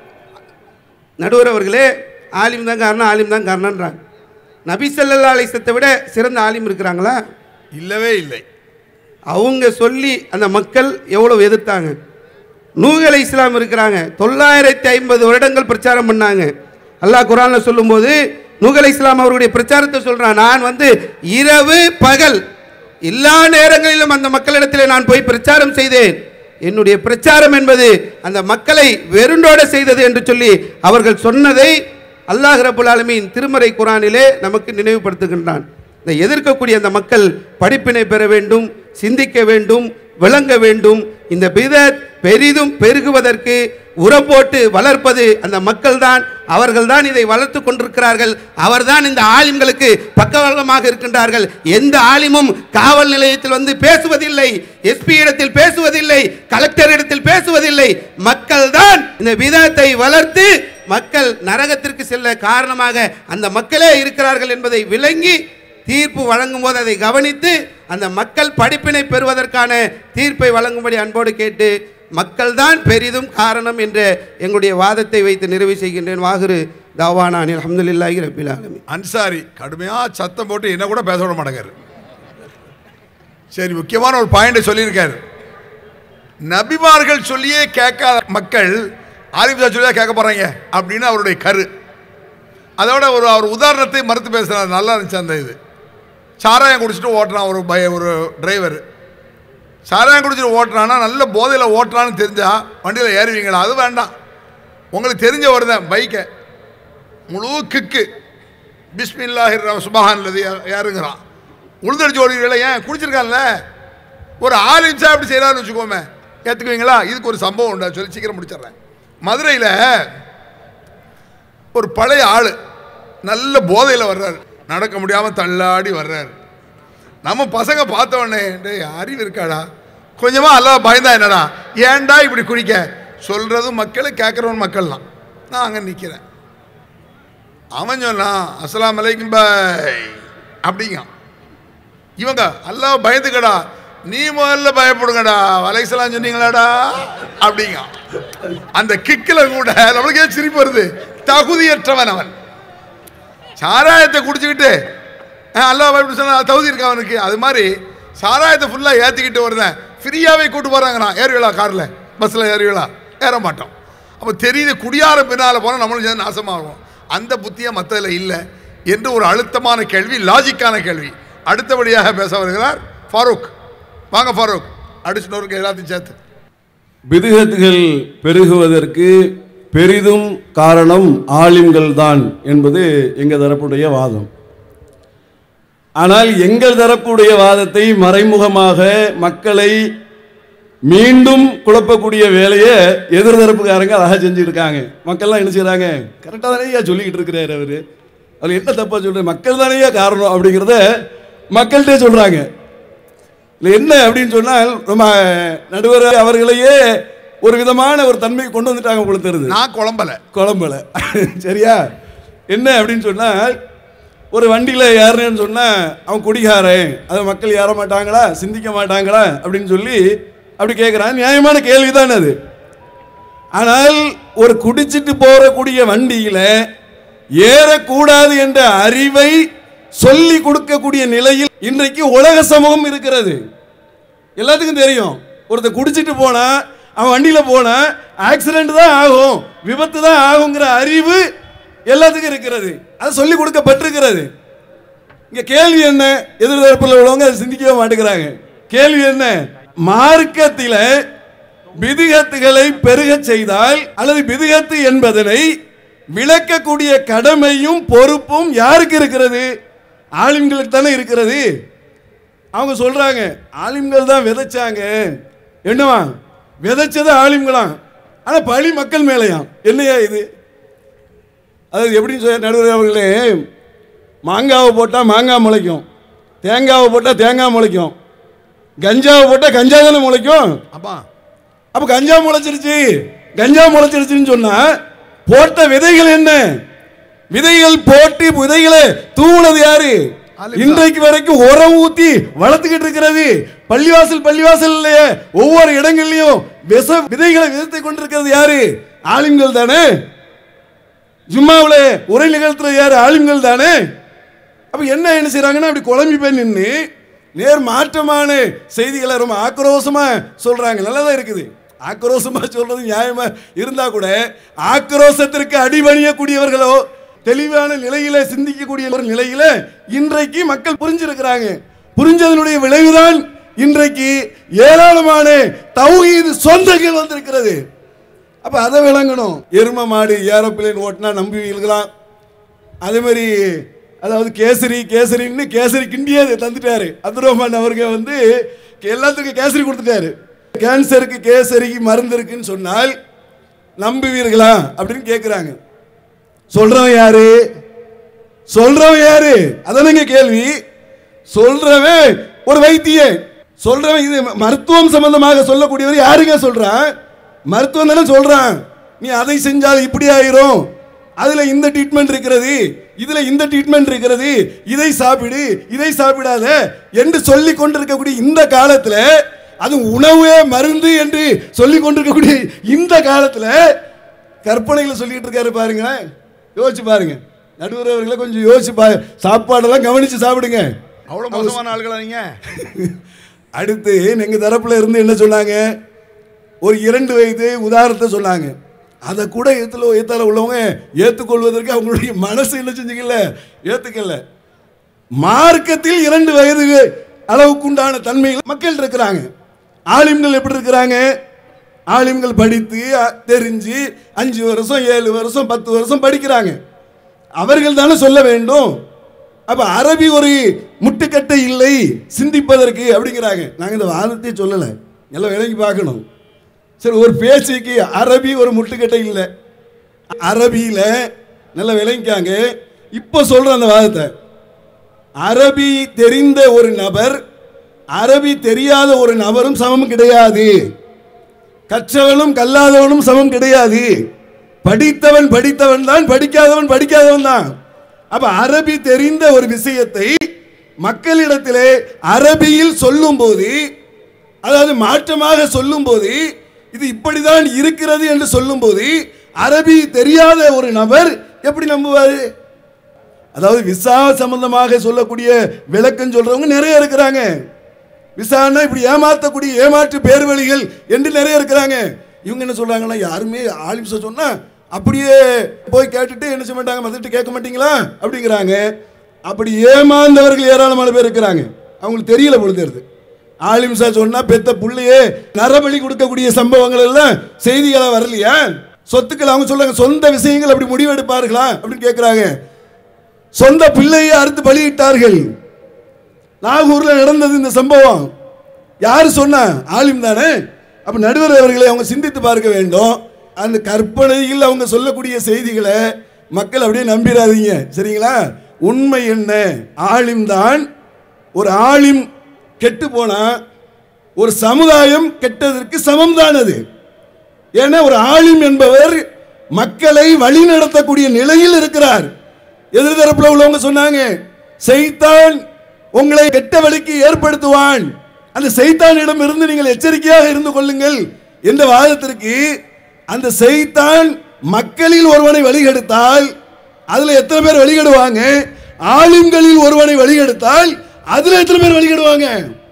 நடுவர் அவர்களே, ஆலிம் தான் காரணம், ஆலிம் தான் காரணம்ன்றாங்க. நபி ஸல்லல்லாஹு அலைஹி வஸல்லத்தை விட சிறந்த ஆலிம் இருக்கிறாங்களா? இல்லவே இல்லை. அவங்க சொல்லி அந்த மக்கள் எவ்வளவு எதிர்த்தாங்க. நூஹ் அலைஹிஸ்ஸலாம் இருக்கிறாங்க, 950 வருடங்கள் பிரச்சாரம் பண்ணாங்க. அல்லாஹ் குர்ஆன்ல சொல்லும்போது நூஹ் அலைஹிஸ்ஸலாம் அவருடைய பிரச்சாரத்தை சொல்றான், நான் இரவு பகல் எல்லா நேரங்களிலும் அந்த மக்களிடத்தில் நான் போய் பிரச்சாரம் செய்தேன். என்னுடைய பிரச்சாரம் என்பது அந்த மக்களை வெறுண்டோட செய்தது என்று சொல்லி அவர்கள் சொன்னதை அல்லாஹ் ரப்பல் ஆலமீன் திருமறை குர்ஆனிலே நமக்கு நினைவுபடுத்துகின்றான். இந்த எதிர்க்கக்கூடிய அந்த மக்கள் படிப்பினை பெற வேண்டும், சிந்திக்க வேண்டும், விளங்க வேண்டும். இந்த பிதத் பெரிதும் பெருகுவதற்கு உரம் போட்டு வளர்ப்பது அந்த மக்கள் தான். அவர்கள் தான் இதை வளர்த்து கொண்டிருக்கிறார்கள். அவர்தான் இந்த ஆலிம்களுக்கு பக்கபலமாக இருக்கின்றார்கள். எந்த ஆலிமும் காவல் நிலையத்தில் பேசுவதில்லை, எஸ்பி இடத்தில் பேசுவதில்லை, கலெக்டர் இடத்தில் பேசுவதில்லை. மக்கள் தான் இந்த பிதத்தை வளர்த்து மக்கள் நரகத்திற்கு செல்ல காரணமாக அந்த மக்களே இருக்கிறார்கள் என்பதை விளங்கி தீர்ப்பு வழங்கும் போது அதை கவனித்து அந்த மக்கள் படிப்பினை பெறுவதற்கான தீர்ப்பை வழங்கும்படி அன்போடு கேட்டு, மக்கள் தான் பெரிதும் காரணம் என்ற எங்களுடைய வாதத்தை வைத்து நிறைவு செய்கின்றேன். வாகுரு தாவானா அல்ஹம்துலில்லாஹி ரப்பில் ஆலமீன். அன்சாரி கடுமையாக சத்தம் போட்டு என்ன கூட பேச விட மாட்டேங்காரு. சரி, முக்கியமான ஒரு பாயிண்டை சொல்லியிருக்காரு. நபிமார்கள் சொல்லியே கேட்காத மக்கள் ஆலிம் சொல்லியே கேட்க போறாங்க அப்படின்னு அவருடைய கரு. அதோட அவர் உதாரணத்தை மறுத்து பேசுறாரு. நல்லா இருந்துச்சு அந்த இது. சாராயம் குடிச்சிட்டு ஓட்டுறான் ஒரு டிரைவர். சாராயம் குடிச்சிட்டு ஓட்டுறான்னா நல்ல போதையில் ஓட்டுறான்னு தெரிஞ்சா வண்டியில் ஏறுவீங்களா? அது வேண்டாம். உங்களுக்கு தெரிஞ்ச வருதேன் பைக்கை முழு கிக்கு பிஸ்மில்லாஹிர் சுப்ஹானல்லதி யாருங்கிறான் உழுதடிச்சு ஓடுவீங்களா? ஏன் குடிச்சிருக்கான்ல. ஒரு 6 நிமிஷம் அப்படி செய்யறாருன்னு வச்சுக்கோமே, ஏற்றுக்குவீங்களா? இதுக்கு ஒரு சம்பவம் உண்டா சொல்லி சீக்கிரம் முடிச்சிடுறேன். மதுரையில் ஒரு பழைய ஆள் நல்ல போதையில் வர்றாரு, நடக்க முடியாமல் தள்ளாடி வர்றாரு. நம்ம பசங்க பார்த்த உடனே அறிவு இருக்காடா, கொஞ்சமாக எல்லாம் பயந்தா என்னடா, ஏன்டா இப்படி குடிக்க சொல்கிறதும் மக்கள், கேட்குறவன் மக்கள் தான். நான் அங்கே நிற்கிறேன். அவன் சொன்னான் அஸ்ஸலாமு அலைக்கும் பாய் அப்படிங்க. இவங்க எல்லாம் பயந்துக்கடா, நீ முதல்ல பயப்படுங்கடா, அலைஹிஸ்ஸலாம் சொன்னீங்களாடா அப்படிங்க. அந்த கிக்கில் கூட நம்மளுக்கே சிரிப்பு வருது. தகுதியற்றவன் அவன். சாராயத்தை குடிச்சுக்கிட்டு அல்லாஹ் பயப்பட சொன்னா தகுதி இருக்கா அவனுக்கு? அது மாதிரி சாராயத்தை ஃபுல்லாக ஏற்றிக்கிட்டு வருதேன், ஃப்ரீயாகவே கூட்டு போகிறாங்கண்ணா. ஏறுவீங்களா? காரில் பஸ்ஸில் ஏறுவீங்களா? ஏற மாட்டோம். அப்போ தெரியுது குடியார பின்னால் போனால் நம்மளும் சேர்ந்து நாசமாகும். அந்த புத்தியை மற்றதில் இல்லை என்று ஒரு அழுத்தமான கேள்வி, லாஜிக்கான கேள்வி. அடுத்தபடியாக பேச வருகிறார் ஃபாரூக். வாங்க ஃபாரூக், அடிச்சுனோருக்கு எல்லாத்தையும் சேர்த்து. பிதுகத்துகள் பெருகுவதற்கு பெரிதும் காரணம் ஆலிம்கள் தான் என்பது எங்கள் தரப்புடைய வாதம். ஆனால் எங்கள் தரப்புடைய வாதத்தை மறைமுகமாக மக்களை மீண்டும் குழப்பக்கூடிய வேலையை எதிர்தரப்புக்காரங்க அழகாக செஞ்சுருக்காங்க. மக்கள்லாம் என்ன செய்கிறாங்க? கரெக்டாக தானே சொல்லிக்கிட்டு இருக்கிறார் அவர். அவர் என்ன தப்பாக சொல்கிறார்? மக்கள் தானே காரணம் அப்படிங்கிறத மக்கள்கிட்டே சொல்கிறாங்க. இல்லை என்ன அப்படின்னு சொன்னால் நம்ம நடுவர் அவர்களையே ஒரு விதமான ஒரு தன்மை கொண்டு வந்துட்டாங்க. உங்களுக்கு தெரியுது, நான் குழம்பல சரியா? என்ன அப்படின்னு சொன்னால் ஒரு வண்டியில் ஏறணுன்னு சொன்னால் அவன் குடிகாரன், அதை மக்கள் ஏற மாட்டாங்களா, சிந்திக்க மாட்டாங்களா அப்படின்னு சொல்லி அப்படி கேட்குறான். நியாயமான கேள்வி தானே அது. ஆனால் ஒரு குடிச்சிட்டு போகக்கூடிய வண்டியில் ஏறக்கூடாது என்ற அறிவை சொல்லி கொடுக்கக்கூடிய நிலையில் இன்றைக்கு உலக சமூகம் இருக்கிறது. எல்லாத்துக்கும் தெரியும், ஒருத்தர் குடிச்சிட்டு போனா அவன் வண்டியில் போனா ஆக்சிடென்ட் தான் ஆகும், விபத்து தான் ஆகுங்கிற அறிவு எல்லாத்துக்கும் இருக்கிறது. அது சொல்லி கொடுக்கப்பட்டிருக்கிறது. இங்க கேள்வி என்ன? எதிர்தரப்பில் உள்ளவங்க அதை சிந்திக்கவே மாட்டேங்கிறாங்க. கேள்வி என்ன? மார்க்கத்தில் பிதுகத்துகளை பெருக செய்தால் அல்லது பிதுகத்து என்பதனை விளக்கக்கூடிய கடமையும் பொறுப்பும் யாருக்கு இருக்கிறது? ஆலிம்களுக்கு தானே இருக்கிறது. அவங்க சொல்றாங்க ஆலிம்கள் தான் விதைச்சாங்க. என்னவா விதைச்சது ஆலிம்களாம், ஆனா பழி மக்கள் மேலையாம். என்னையா இது? அதாவது எப்படின்னு சொல்ல நடுவர் அவர்களே, மாங்காவை போட்டால் மாங்காய் முளைக்கும், தேங்காவை போட்டால் தேங்காய் முளைக்கும், கஞ்சாவை போட்டால் கஞ்சா தானே முளைக்கும். அப்போ கஞ்சா முளைச்சிருச்சுன்னு சொன்னால் போட்ட விதைகள் என்ன? விதைகள் போட்டு விதைகளை தூவுனது யாரு? இன்றைக்கு வரைக்கும் உரம் ஊத்தி வளர்த்துக்கிட்டு இருக்கிறது பள்ளிவாசல் இல்லையே, ஒவ்வொரு இடங்கள்லயும் விதைகளை விதைத்துக் கொண்டிருக்கிறது யாரு? ஆலிம்கள் தானே. ஜும்மாவுல உரை நிகழ்த்துறது யாரு? ஆலிம்கள் தானே. அப்ப என்ன செய்யறாங்கன்னா அப்படி குழம்பி போய் நின்று நேர் மாற்றமான செய்திகளை ரொம்ப ஆக்ரோஷமா சொல்றாங்க. நல்லதா இருக்குது, ஆக்ரோஷமா சொல்றது நியாயமா இருந்தா கூட ஆக்ரோஷத்திற்கு அடிபணியக்கூடியவர்களோ தெளிவான நிலையில சிந்திக்கக்கூடிய ஒரு நிலையில இன்றைக்கு மக்கள் புரிஞ்சிருக்கிறாங்க. புரிஞ்சதனுடைய விளைவுதான் இன்றைக்கு ஏராளமான தௌஹீத் சொந்தங்கள் வந்திருக்கிறது. அப்ப அதை விளங்கணும். எரும மாடு ஏரோப்ளேன் ஓட்டினா நம்புவீங்களா? அதே மாதிரி அதாவது கேசரின்னு கேசரி கிண்டியே தந்துட்டாரு. அப்துல் ரஹ்மான் அவர்கள் வந்து எல்லாத்துக்கும் கேசரி கொடுத்துட்டாரு. கேன்சருக்கு கேசரிக்கு மருந்து இருக்குன்னு சொன்னால் நம்புவீர்களா அப்படின்னு கேட்கிறாங்க. சொல்றவன் யாரு? அதானங்க கேள்வி. சொல்றவன் ஒரு வைத்தியன். சொல்றவன் இது மருத்துவம் சம்பந்தமாக சொல்லக்கூடியவர் யாருங்க சொல்றான்? மருத்துவம் தானே சொல்றான். நீ அதை செஞ்சால் இப்படி ஆயிரும், அதுல இந்த ட்ரீட்மெண்ட் இருக்கிறது, இதுல இந்த ட்ரீட்மெண்ட் இருக்கிறது, இதை சாப்பிடு இதை சாப்பிடாத என்று சொல்லி கொண்டிருக்கக்கூடிய இந்த காலத்துல, அது உணவே மருந்து என்று சொல்லி கொண்டிருக்கக்கூடிய இந்த காலத்துல கற்பனைகளை சொல்லிட்டு இருக்காரு பாருங்க. யோசிச்சு பாருங்க நடுவர் அவர்களை, கொஞ்சம் யோசிச்சு சாப்பாடெல்லாம் கவனிச்சு சாப்பிடுங்க. அவ்வளவு மோசமான ஆள்களா நீங்க? அடுத்து எங்க தரப்புல இருந்து என்ன சொன்னாங்க? ஒரு 2 வயது உதாரணத்தை சொன்னாங்க. அதை கூட ஏத்தால உள்ளவங்க ஏற்றுக்கொள்வதற்கு அவங்களுடைய மனசு என்ன செஞ்சுக்கல, ஏத்துக்கல. மார்க்கத்தில் 2 வயது அளவுக்குண்டான தன்மைகள் மக்கள் இருக்கிறாங்க. ஆலிம்கள் எப்படி இருக்கிறாங்க? ஆலிம்கள் படித்து தெரிஞ்சு 5 வருஷம் 7 வருஷம் 10 வருஷம் படிக்கிறாங்க. அவர்கள் தானே சொல்ல வேண்டும். அப்ப அரபி ஒரு முட்டுக்கட்டை இல்லை சிந்திப்பதற்கு அப்படிங்கிறாங்க. நாங்கள் இந்த வாதத்தை சொல்லலை, எல்லாம் விளங்கி பார்க்கணும். சரி, ஒரு பேச்சுக்கு அரபி ஒரு முட்டுக்கட்டை இல்லை. அரபியில் நல்லா விளங்கிக்காங்க. இப்போ சொல்ற அந்த வாதத்தை, அரபி தெரிந்த ஒரு நபர் அரபி தெரியாத ஒரு நபரும் சமம் கிடையாது. கற்றவனும் கல்லாதவனும் சமம் கிடையாது. படித்தவன் தான், படிக்காதவன் தான். அப்ப அரபி தெரிந்த ஒரு விஷயத்தை மக்களிடத்திலே அரபியில் சொல்லும் போது, அதாவது மாற்றமாக சொல்லும் போது, இது இப்படிதான் இருக்கிறது என்று சொல்லும் போது அரபி தெரியாத ஒரு நபர் எப்படி நம்புவாரு? அதாவது விசா சம்பந்தமாக சொல்லக்கூடிய விளக்கம் சொல்றவங்க நிறைய இருக்கிறாங்க. விசாரணை இப்படி ஏமாற்றக்கூடிய ஏமாற்று பேர்வழிகள் என்று நிறைய இருக்கிறாங்க. இவங்க என்ன சொல்றாங்கன்னா, யாருமே ஆலிம்ஸ சொன்னா அப்படியே போய் கேட்டுட்டு என்ன செய்ய மாட்டாங்க, மதிட்டு கேட்க மாட்டீங்களா அப்படிங்கிறாங்க. அப்படி ஏமாந்தவர்கள் ஏராளமான பேர் இருக்கிறாங்க. அவங்களுக்கு தெரியல பொழுது. ஆலிம்ஸா சொன்னா பெத்த புள்ளையே நரபலி கொடுக்கக்கூடிய சம்பவங்கள் எல்லாம் செய்திகளா வரலையா? சொத்துக்கள் அவங்க சொல்றாங்க, சொந்த விஷயங்கள் அப்படி முடிவெடுப்பார்களா அப்படின்னு கேட்கிறாங்க. சொந்த பிள்ளையை அறுத்து பலியிட்டார்கள். நாகூர்ல நடந்தது இந்த சம்பவம். யாரு சொன்னா? ஆலிம் தானே. அப்ப நடுவர் அவர்களை அவங்க சிந்தித்து பார்க்க வேண்டும். அந்த கற்பனையில் அவங்க சொல்லக்கூடிய செய்திகளை மக்கள் அப்படியே நம்பிடாதீங்க, சரிங்களா? உண்மை என்ன? ஆலிம் தான். ஒரு ஆலிம் கெட்டு போனா ஒரு சமுதாயம் கெட்டதற்கு சமம் தான் அது. ஏன்னா ஒரு ஆலிம் என்பவர் மக்களை வழி நடத்தக்கூடிய நிலையில் இருக்கிறார். எதிர்தரப்புல உள்ளவங்க சொன்னாங்க, சைத்தான் உங்களை கெட்ட வழிக்கு ஏற்படுத்துவான், அந்த சைத்தானிடம் இருந்து நீங்கள் எச்சரிக்கையாக இருந்து கொள்ளுங்கள் என்ற வாதத்திற்கு, அந்த சைத்தான் மக்களில் ஒருவனை வழிகெடுத்தால் அதுல எத்தனை பேர் வழிகெடுவாங்க? ஆலிம்களில் ஒருவனை வழிகெடுத்தால் அதுல எத்தனை பேர் வழிகெடுவாங்க?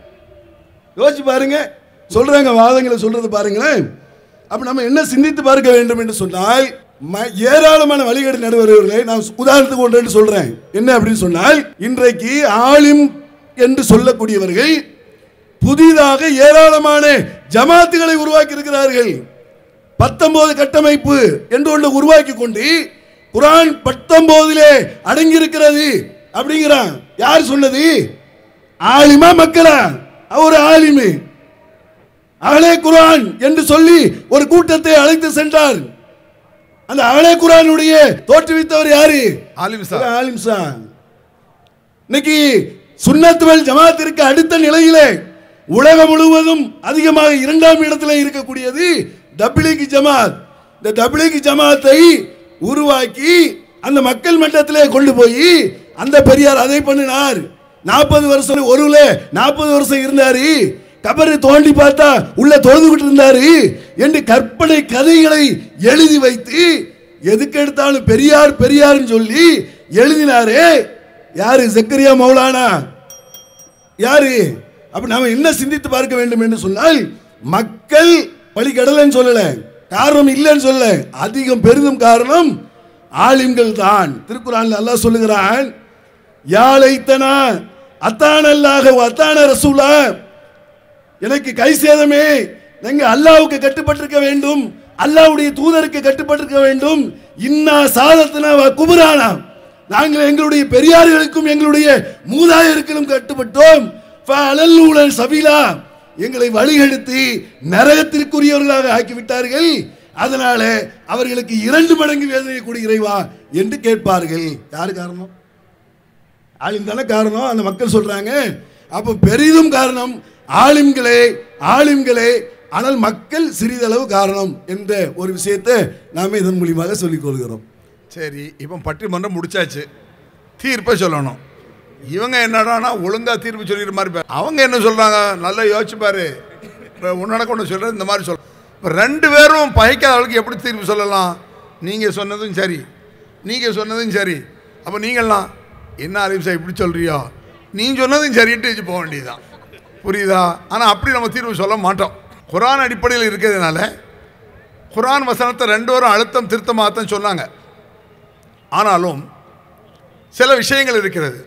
யோசிச்சு பாருங்க. சொல்றாங்க வாதங்களை சொல்றது பாருங்களேன். அப்ப நம்ம என்ன சிந்தித்து பார்க்க வேண்டும் என்று சொன்னால், ஏராளமான வழிகேடு நடுவர்களை நான் உதாரணத்துக்கு ஒன்று சொல்றேன். என்ன அப்படின்னு சொன்னால், இன்றைக்கு ஆலிம் என்று சொல்லக்கூடியவர்கள் புதிதாக ஏராளமான ஜமாத்துகளை உருவாக்கி இருக்கிறார்கள். 19 கட்டமைப்பு என்று ஒன்று உருவாக்கி கொண்டு குர்ஆன் 19 அடங்கி இருக்கிறது அப்படிங்கிறான். யார் சொன்னது? ஆலிமா மக்களா? அவர் ஆலிமு. அஹ்லே குர்ஆன் என்று சொல்லி ஒரு கூட்டத்தை அழைத்து சென்றார். அந்த அகலே குர்ஆனுடைய தோற்றுவித்தவர் யாரு? ஆலிம் சார். ஆலிம் சார். இன்னைக்கு சுன்னத் வல் ஜமாத்திற்கு அடுத்த நிலையிலே உலகம் முழுவதும் அதிகமாக 2ஆம் இடத்துல இருக்கக்கூடியது தப்லீக் ஜமாத். இந்த தப்லீக் ஜமாத்தை உருவாக்கி அந்த மக்கள் மட்டத்திலே கொண்டு போய் அந்த பெரியார் அதை பண்ணினார். 40 வருஷம் ஒருல 40 வருஷம் இருந்தாரு. கபரை தோண்டி பார்த்தா உள்ள தொழுதுகிட்டு இருந்தாரு என்று கற்பனை கதைகளை எழுதி வைத்து எதுக்கு எடுத்தாலும் பெரியார் பெரியார்னு சொல்லி எழுதினாரே யாரு? ஜக்கரியா மௌலானா. யாரு? அப்ப நாம என்ன சிந்தித்து பார்க்க வேண்டும் என்று சொன்னால், மக்கள் பழிகடலன்னு சொல்லல, காரணம் இல்லைன்னு சொல்ல, அதிகம் பெரிதும் காரணம் ஆலிம்கள் தான். திருக்குர்ஆன்ல அல்லாஹ் சொல்லுகிறான், யா லைத்தனா அத்தான அல்லாஹ் வ அத்தான ரசூலா, எனக்கு கை சேதமே, நீங்க அல்லாஹ்வுக்கு கட்டுப்பட்டிருக்க வேண்டும், அல்லாஹ்வுடைய தூதருக்கு கட்டுப்பட்டிருக்க வேண்டும். இன்னா சாதத்தனா வ குபரானா, நாங்கள் எங்களுடைய பெரியார்களுக்கும் எங்களுடைய மூதாதையர்களுக்கும் கட்டுப்பட்டோம். ஃபஅலல்லூலன் சபீலா, எங்களை வழிகெடுத்து நரகத்திற்குரியவர்களாக ஆக்கிவிட்டார்கள். அதனால அவர்களுக்கு 2 மடங்கு வேதனை கொடு இறைவா என்று கேட்பார்கள். யாரு காரணம்? ஆலிம் தானே காரணம். அந்த மக்கள் சொல்றாங்க. அப்ப பெரிதும் காரணம் ஆலிம்களே, ஆலிம்களே. ஆனால் மக்கள் சிறிதளவு காரணம் என்ற ஒரு விஷயத்தை நாம இதன் மூலியமாக சொல்லிக் கொள்கிறோம். சரி, இப்போ பட்டிமன்றம் முடிச்சாச்சு, தீர்ப்பை சொல்லணும். இவங்க என்னடானா ஒழுங்கா தீர்ப்பு சொல்லிடுற மாதிரி, அவங்க என்ன சொல்றாங்க நல்லா யோசிச்சு பாரு. இப்போ உன்னடக்க ஒன்று சொல்ற இந்த மாதிரி சொல்ற, இப்போ 2 பேரும் பகைக்காத அளவுக்கு எப்படி தீர்ப்பு சொல்லலாம்? நீங்கள் சொன்னதும் சரி, நீங்கள் சொன்னதும் சரி. அப்போ நீங்கள்லாம் என்ன ஆலிம் சார் இப்படி சொல்றியோ, நீ சொன்னதும் சரின்ட்டு போக வேண்டியதுதான். புரியுதா? ஆனால் அப்படி நம்ம தீர்வு சொல்ல மாட்டோம். குர்ஆன் அடிப்படையில் இருக்கிறதுனால குர்ஆன் வசனத்தை 2 பேரும் அழுத்தம் திருத்தமாக தான் சொன்னாங்க. ஆனாலும் சில விஷயங்கள் இருக்கிறது.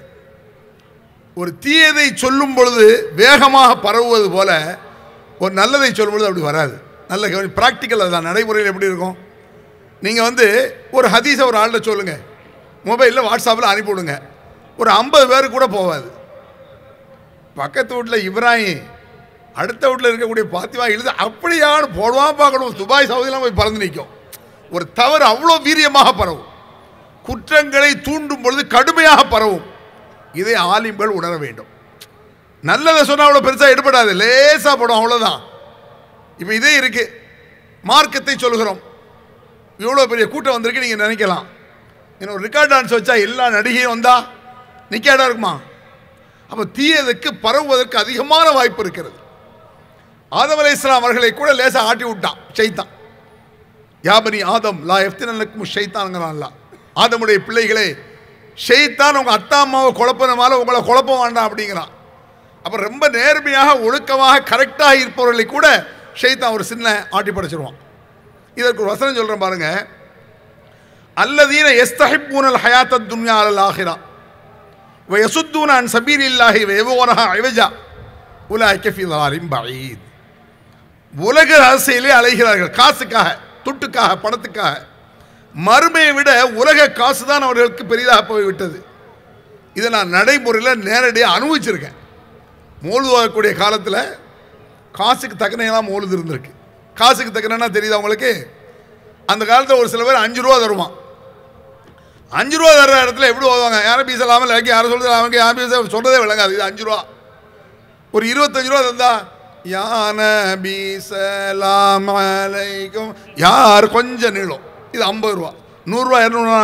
ஒரு தீயதை சொல்லும் பொழுது வேகமாக பரவுவது போல ஒரு நல்லதை சொல்லும் பொழுது அப்படி வராது. நல்ல ப்ராக்டிக்கல் அதுதான். நடைமுறையில் எப்படி இருக்கும்? நீங்கள் ஒரு ஹதீஸை ஒரு ஆள்கிட்ட சொல்லுங்கள், மொபைலில் வாட்ஸ்அப்பில் அனுப்பிவிடுங்க, ஒரு 50 பேருக்கு கூட போகாது. பக்கத்து வீட்டில் இப்ராஹிம், அடுத்த வீட்டில் இருக்கக்கூடிய பாத்திமா எழுத அப்படியானு போடுவான் பார்க்கணும். துபாய் சவுதியெலாம் போய் பறந்து நிற்கும். ஒரு தவறு அவ்வளோ வீரியமாக பரவும், குற்றங்களை தூண்டும் பொழுது கடுமையாக பரவும். இதை ஆலிம்கள் உணர வேண்டும். நல்லதை சொன்னால் அவ்வளோ பெருசாக எடுபடாது, லேசாக படும், அவ்வளோதான். இப்போ இதே இருக்கு, மார்க்கத்தை சொல்கிறோம், இவ்வளோ பெரிய கூட்டம் வந்திருக்கு நீங்கள் நினைக்கலாம். இன்னும் ஒரு ரெக்கார்ட் டான்ஸ் வச்சா எல்லா நடிகையும் வந்தா நிற்காடா இருக்குமா? அப்போ தீயதுக்கு பரவுவதற்கு அதிகமான வாய்ப்பு இருக்கிறது. ஆதம் அலைஹிஸ்ஸலாம் அவர்களை கூட லேசாக ஆட்டி விட்டான் ஷைத்தான். யாபனி ஆதம் லா எஃப்தினக்கும் ஷைத்தான்ங்கிறான்ல, ஆதமுடைய பிள்ளைகளே, ஷைத்தான் உங்கள் அத்தா அம்மாவை குழப்பனமால உங்களை குழப்பம் வேண்டாம் அப்படிங்கிறான். அப்போ ரொம்ப நேர்மையாக ஒழுக்கமாக கரெக்டாக இருப்பவர்களை கூட ஷைத்தான் ஒரு சின்ன ஆட்டி படைச்சிருவான். இதற்கு ஒரு வசனம் சொல்கிறேன் பாருங்க. அல்லதீன யஸ்தஹிப்பூனல் ஹயாத்தத் துன்யா அலல் ஆஹிரா வ யசுத்தூன அன் சபீலில்லாஹி வ யபூனஹா இவஜா உலாயிக ஃபீ ضلالٍ பஈத். உலக அரசியலே அலைகிறார்கள், காசுக்காக, துட்டுக்காக, பணத்துக்காக. மறுமையை விட உலக காசு தான் அவர்களுக்கு பெரிதாக போய்விட்டது. இதை நான் நடைமுறையில் நேரடியாக அனுபவிச்சிருக்கேன். மோழுது வரக்கூடிய காலத்தில் காசுக்கு தக்கனையெல்லாம் மோழுது இருந்திருக்கு. காசுக்கு தக்கனா தெரியுது அவங்களுக்கு? அந்த காலத்தில் ஒரு சில பேர் 5 ரூபா தருவான். 5 ரூபா தர்ற இடத்துல எப்படி ஓதுவாங்க? யாரும் பீசலாமல் இல்லாக்கி யாரும் சொல்கிறது அவங்க யாரும் பீச சொல்கிறதே விளங்காது. இது 5 ரூபா. ஒரு 25 ரூபா தந்தா யா நபி ஸலாம் அலைக்கும் யார் கொஞ்சம் நீளம், இது 50 ரூபா. 100 ரூபா 200 ரூபா.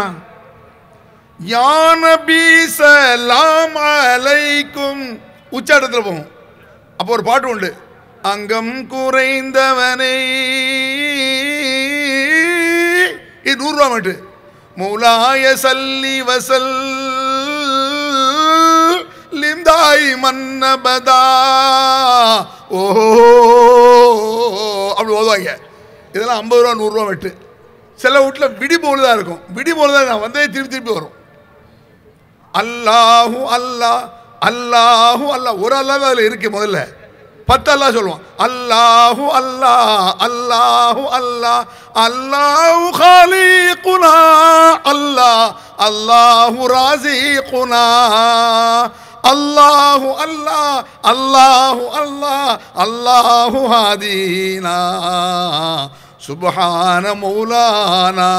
யா நபி ஸலாம் அலைக்கும் உச்சாட்டத்தில் போகும். அப்போ ஒரு பாட்டு உண்டு, அங்கம் குறைந்தவனை, இது 100 ரூபா மட்டும். மௌலாய சல்லி வசல் லிம்தாய் மன்னபதா ஓ அப்படி ஓதுவாங்க. இதெல்லாம் 50 ரூபா 100 ரூபா வெட்டு. சில வீட்டில் விடி போல தான் இருக்கும். விடி போல தான் நான் வந்தே திருப்பி வரும். அல்லாஹு அல்லாஹ் அல்லாஹு அல்லாஹ், ஒரு அல்லாஹ் அதில் இருக்கு. முதல்ல 10 அல்லாஹ் சொல்லுவான். அல்லாஹு அல்லாஹ் அல்லாஹு அல்லாஹ் அல்லாஹு காலிகுனா அல்லாஹ் அல்லாஹு ராசிகுனா அல்லாஹு அல்லாஹ் அல்லாஹு அல்லாஹ் அல்லாஹு ஹாதீனா சுபஹான மௌலானா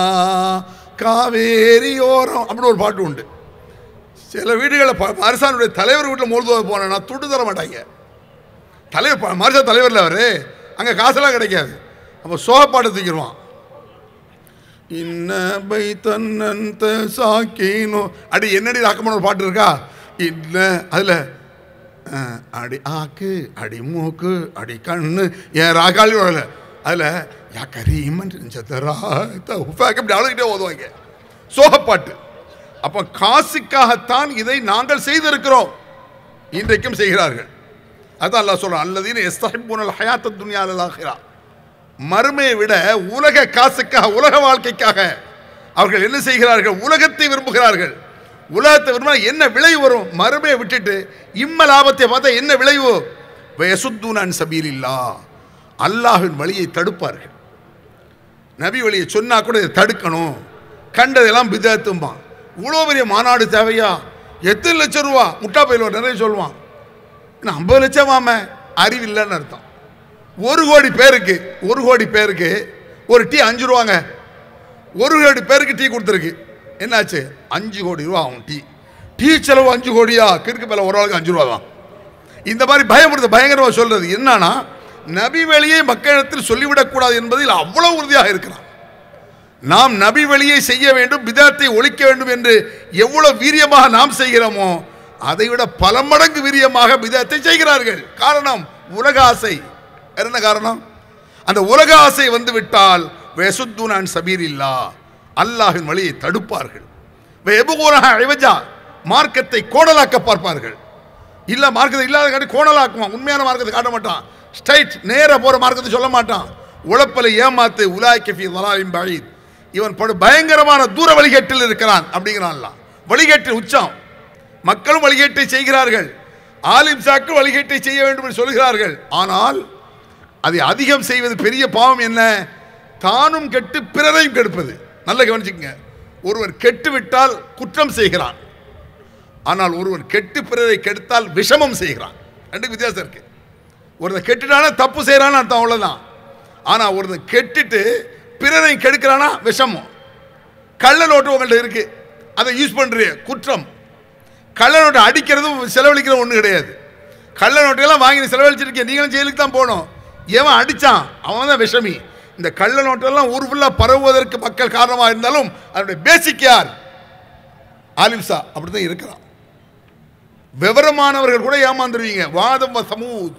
காவேரியோரம் அப்படி ஒரு பாட்டு உண்டு. சில வீடுகளில் மாரிசானுடைய தலைவர் வீட்டில் மௌலூது போனேன்னா துட்டு தர மாட்டாங்க. தலைவர் மாரிசா தலைவரில் அவர் அங்கே காசெல்லாம் கிடைக்காது. அப்போ சோகப்பாட்டு தூக்கிடுவான். இன்ன பை தன்னந்த சாக்கினோ அடி என்னடி ராக்கமான ஒரு பாட்டு இருக்கா இல்லை அதில் அடி ஆக்கு அடி மூக்கு அடி கண்ணு என் ராக்காளி வரல அதில் யா கரீமன் அப்படி அழுகிட்டே ஓதுவாங்க சோகப்பாட்டு. அப்போ காசுக்காகத்தான் இதை நாங்கள் செய்திருக்கிறோம், இன்றைக்கும் செய்கிறார்கள். அதான் அல்லாஹ் சொல்றான், அல்லதீன யஸ்தஹிப்பூனல் ஹயாத்தத் துன்யா அலல் ஆகிரா. மறுமையை விட உலக காசுக்காக, உலக வாழ்க்கைக்காக அவர்கள் என்ன செய்கிறார்கள்? உலகத்தை விரும்புகிறார்கள். உலகத்தை விரும்பினா என்ன விளைவு வரும்? மறுமையை விட்டுட்டு இம்ம லாபத்தை பார்த்தா என்ன விளைவு? வயசுத்தூன அன் சபீலில்லாஹ், அல்லாஹ்வின் வழியை தடுப்பார்கள். நபி வழியை சொன்னா கூட இதை தடுக்கணும், கண்டதெல்லாம் பிதத்தும்பான். இவ்வளோ பெரிய மாநாடு தேவையா? எத்தனை லட்சம் ரூபா? முட்டா பயில நிறைய சொல்லுவான். 50 லட்சம் ஆம அறிவில்லைன்னு அர்த்தம். 1 கோடி பேருக்கு 1 கோடி பேருக்கு ஒரு டீ 5 ரூபாங்க. 1 கோடி பேருக்கு டீ கொடுத்துருக்கு. என்னாச்சு? 5 கோடி ரூபா ஆகும் டீ. டீ செலவு 5 கோடியா? கிறுக்கு மேலே ஒரு ஆளுக்கு 5 ரூபா தான். இந்த மாதிரி பயமுறுத்த பயங்கரமாக சொல்றது என்னன்னா, நபி வழியை மக்களிடத்தில் சொல்லிவிடக்கூடாது என்பதில் அவ்வளவு உறுதியாக இருக்கிறான். நாம் நபி வழியை செய்ய வேண்டும், பிதத்தை ஒழிக்க வேண்டும் என்று எவ்வளவு வீரியமாக நாம் செய்கிறோமோ அதை விட பல மடங்கு வீரியமாக பிதத்தை செய்கிறார்கள். காரணம் உலக ஆசை. என்ன காரணம்? அந்த உலக ஆசை வந்து விட்டால் வயசுத்தூனான் சபீரில்லா, அல்லாஹின் வழியை தடுப்பார்கள். மார்க்கத்தை கோணலாக்க பார்ப்பார்கள். இல்ல மார்க்கத்தை இல்லாத கோணலாக்குவான். உண்மையான மார்க்கத்தை காட்ட மாட்டான். ஸ்ட்ரைட் நேர போற மார்க்கத்தை சொல்ல மாட்டான். உழப்பலை ஏமாத்து உலாய்க ஃபீ ضلال بعيد. இவன் பயங்கரமான தூர வழிகேட்டில் இருக்கிறான் அப்படிங்கிறான். வழிகேட்டில் உச்சம். மக்களும் வழிகேட்டை செய்கிறார்கள், ஆலிம் சாக்கு வழிகேட்டை செய்ய வேண்டும் என்று சொல்கிறார்கள். ஆனால் அதை அதிகம் செய்வது பெரிய பாவம். என்ன? தானும் கெட்டு பிறரையும் கெடுப்பது. நல்ல கவனிச்சுக்கங்க. ஒருவர் கெட்டு விட்டால் குற்றம் செய்கிறான், ஆனால் ஒருவர் கெட்டு பிறரை கெடுத்தால் விஷமம் செய்கிறான். ரெண்டுக்கு வித்தியாசம் இருக்கு. ஒருத்தர் கெட்டுட்டானா தப்பு செய்யறான்னு அர்த்தம், அவ்வளவுதான். ஆனா ஒருத்தர் கெட்டுட்டு பிறரை கெடுக்கிறானா விஷமம். கள்ள நோட்டு உங்கள்கிட்ட இருக்கு, அதை யூஸ் பண்றீங்க, குற்றம். கள்ள நோட்டை அடிக்கிறதும் செலவழிக்கிறதும் ஒன்றும் கிடையாது. கள்ள நோட்டையெல்லாம் வாங்கி செலவழிச்சிருக்கேன், நீங்களும் ஜெயிலுக்கு தான் போகணும். எவன் அடித்தான் அவன் தான் விஷமி. இந்த கள்ள நோட்டெல்லாம் ஊர் ஃபுல்லாக பரவுவதற்கு மக்கள் காரணமாக இருந்தாலும் அதனுடைய பேசிக் யார்? ஆலிம்சா. அப்படி தான் இருக்கிறான். விவரமானவர்கள் கூட ஏமாந்துருவீங்க. வாதம் சமூத்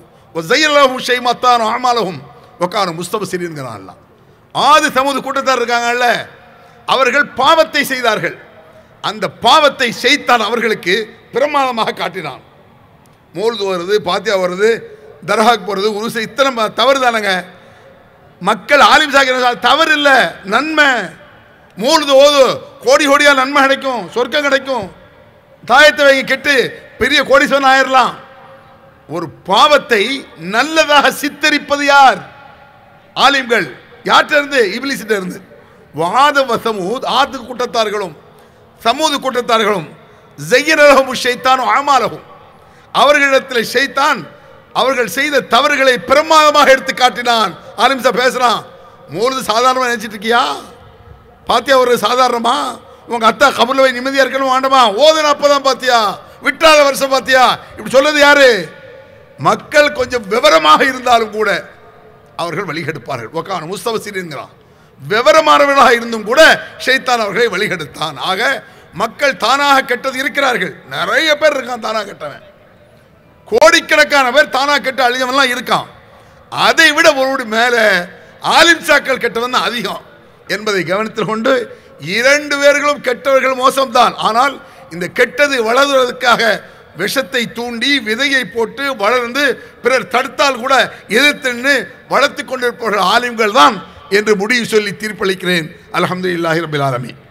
ஆமாலகும் உக்கான முஸ்தபசிரிங்கிறான். ஆது சமூக கூட்டத்தார் இருக்காங்கல்ல, அவர்கள் பாவத்தை செய்தார்கள். அந்த பாவத்தை செய்தான் அவர்களுக்கு பிரமாதமாக காட்டினான். மௌலூது வருது, பாத்தியா வருது, தர்காக் போகிறது, உருசை, இத்தனை தவறு தானங்க. மக்கள் ஆலிம் சாகிற தவறு இல்லை, நன்மை. மௌலூது ஓது, கோடி கோடியா நன்மை கிடைக்கும், சொர்க்கம் கிடைக்கும். தாயத்தை வைங்க கெட்டு பெரிய கோடீஸ்வரன் ஆயிரலாம். ஒரு பாவத்தை நல்லதாக சித்தரிப்பது யார்? ஆலிம்கள். யார்கிட்ட இருந்து? இப்லீஸ்கிட்ட இருந்து. வாத சமூத், ஆத்து கூட்டத்தார்களும் சமூது கூட்டத்தார்களும் ஜய்யனலஹும் ஷைத்தானும் அமாலஹும், அவர்களிடத்தில் ஷைத்தான் அவர்கள் செய்த தவறுகளை பிரமாதமாக எடுத்து காட்டினான். ஆலிம்சா பேசுறான். மௌலூது சாதாரணமாக நினைச்சிட்டு இருக்கியா? பாத்தியா ஒரு சாதாரணமா? உங்க அத்தா கபூர்ல போய் நிம்மதியா இருக்கணும் வேண்டாமா? ஓதுன அப்பதான் பாத்தியா, விட்டாத வருஷம் பாத்தியா? இப்படி சொல்றது யாரு? மக்கள் கொஞ்சம் விவரமாக இருந்தாலும் கூட அவர்கள் வழிகெடுப்பார்கள். ஒக்கான முஸ்தபசிரிங்கிறான். விவரமானவர்களாக இருந்தும் கூட ஷைத்தான் அவர்களை வழிகெடுத்தான். ஆக மக்கள் தானாக கெட்டது இருக்கிறார்கள். நிறைய பேர் இருக்கான் தானாக கெட்டவன். கோடிக்கணக்கான பேர் தானாக கெட்ட அழிஞ்சவன்லாம் இருக்கான். அதை விட ஒரு மேல ஆலிம்சாக்கள் கெட்டவன் தான் அதிகம் என்பதை கவனத்தில் கொண்டு 2 பேர்களும் கெட்டவர்கள் மோசம்தான். ஆனால் இந்த கெட்டது வளர்வதற்காக விஷத்தை தூண்டி விதையை போட்டு வளர்ந்து பிறர் தடுத்தால் கூட எதிர்த்து வளர்த்து கொண்டிருப்பவர்கள் ஆலிம்கள் தான் என்று முடிவு சொல்லி தீர்ப்பளிக்கிறேன். அல்ஹம்துலில்லாஹி ரப்பில் ஆலமீன்.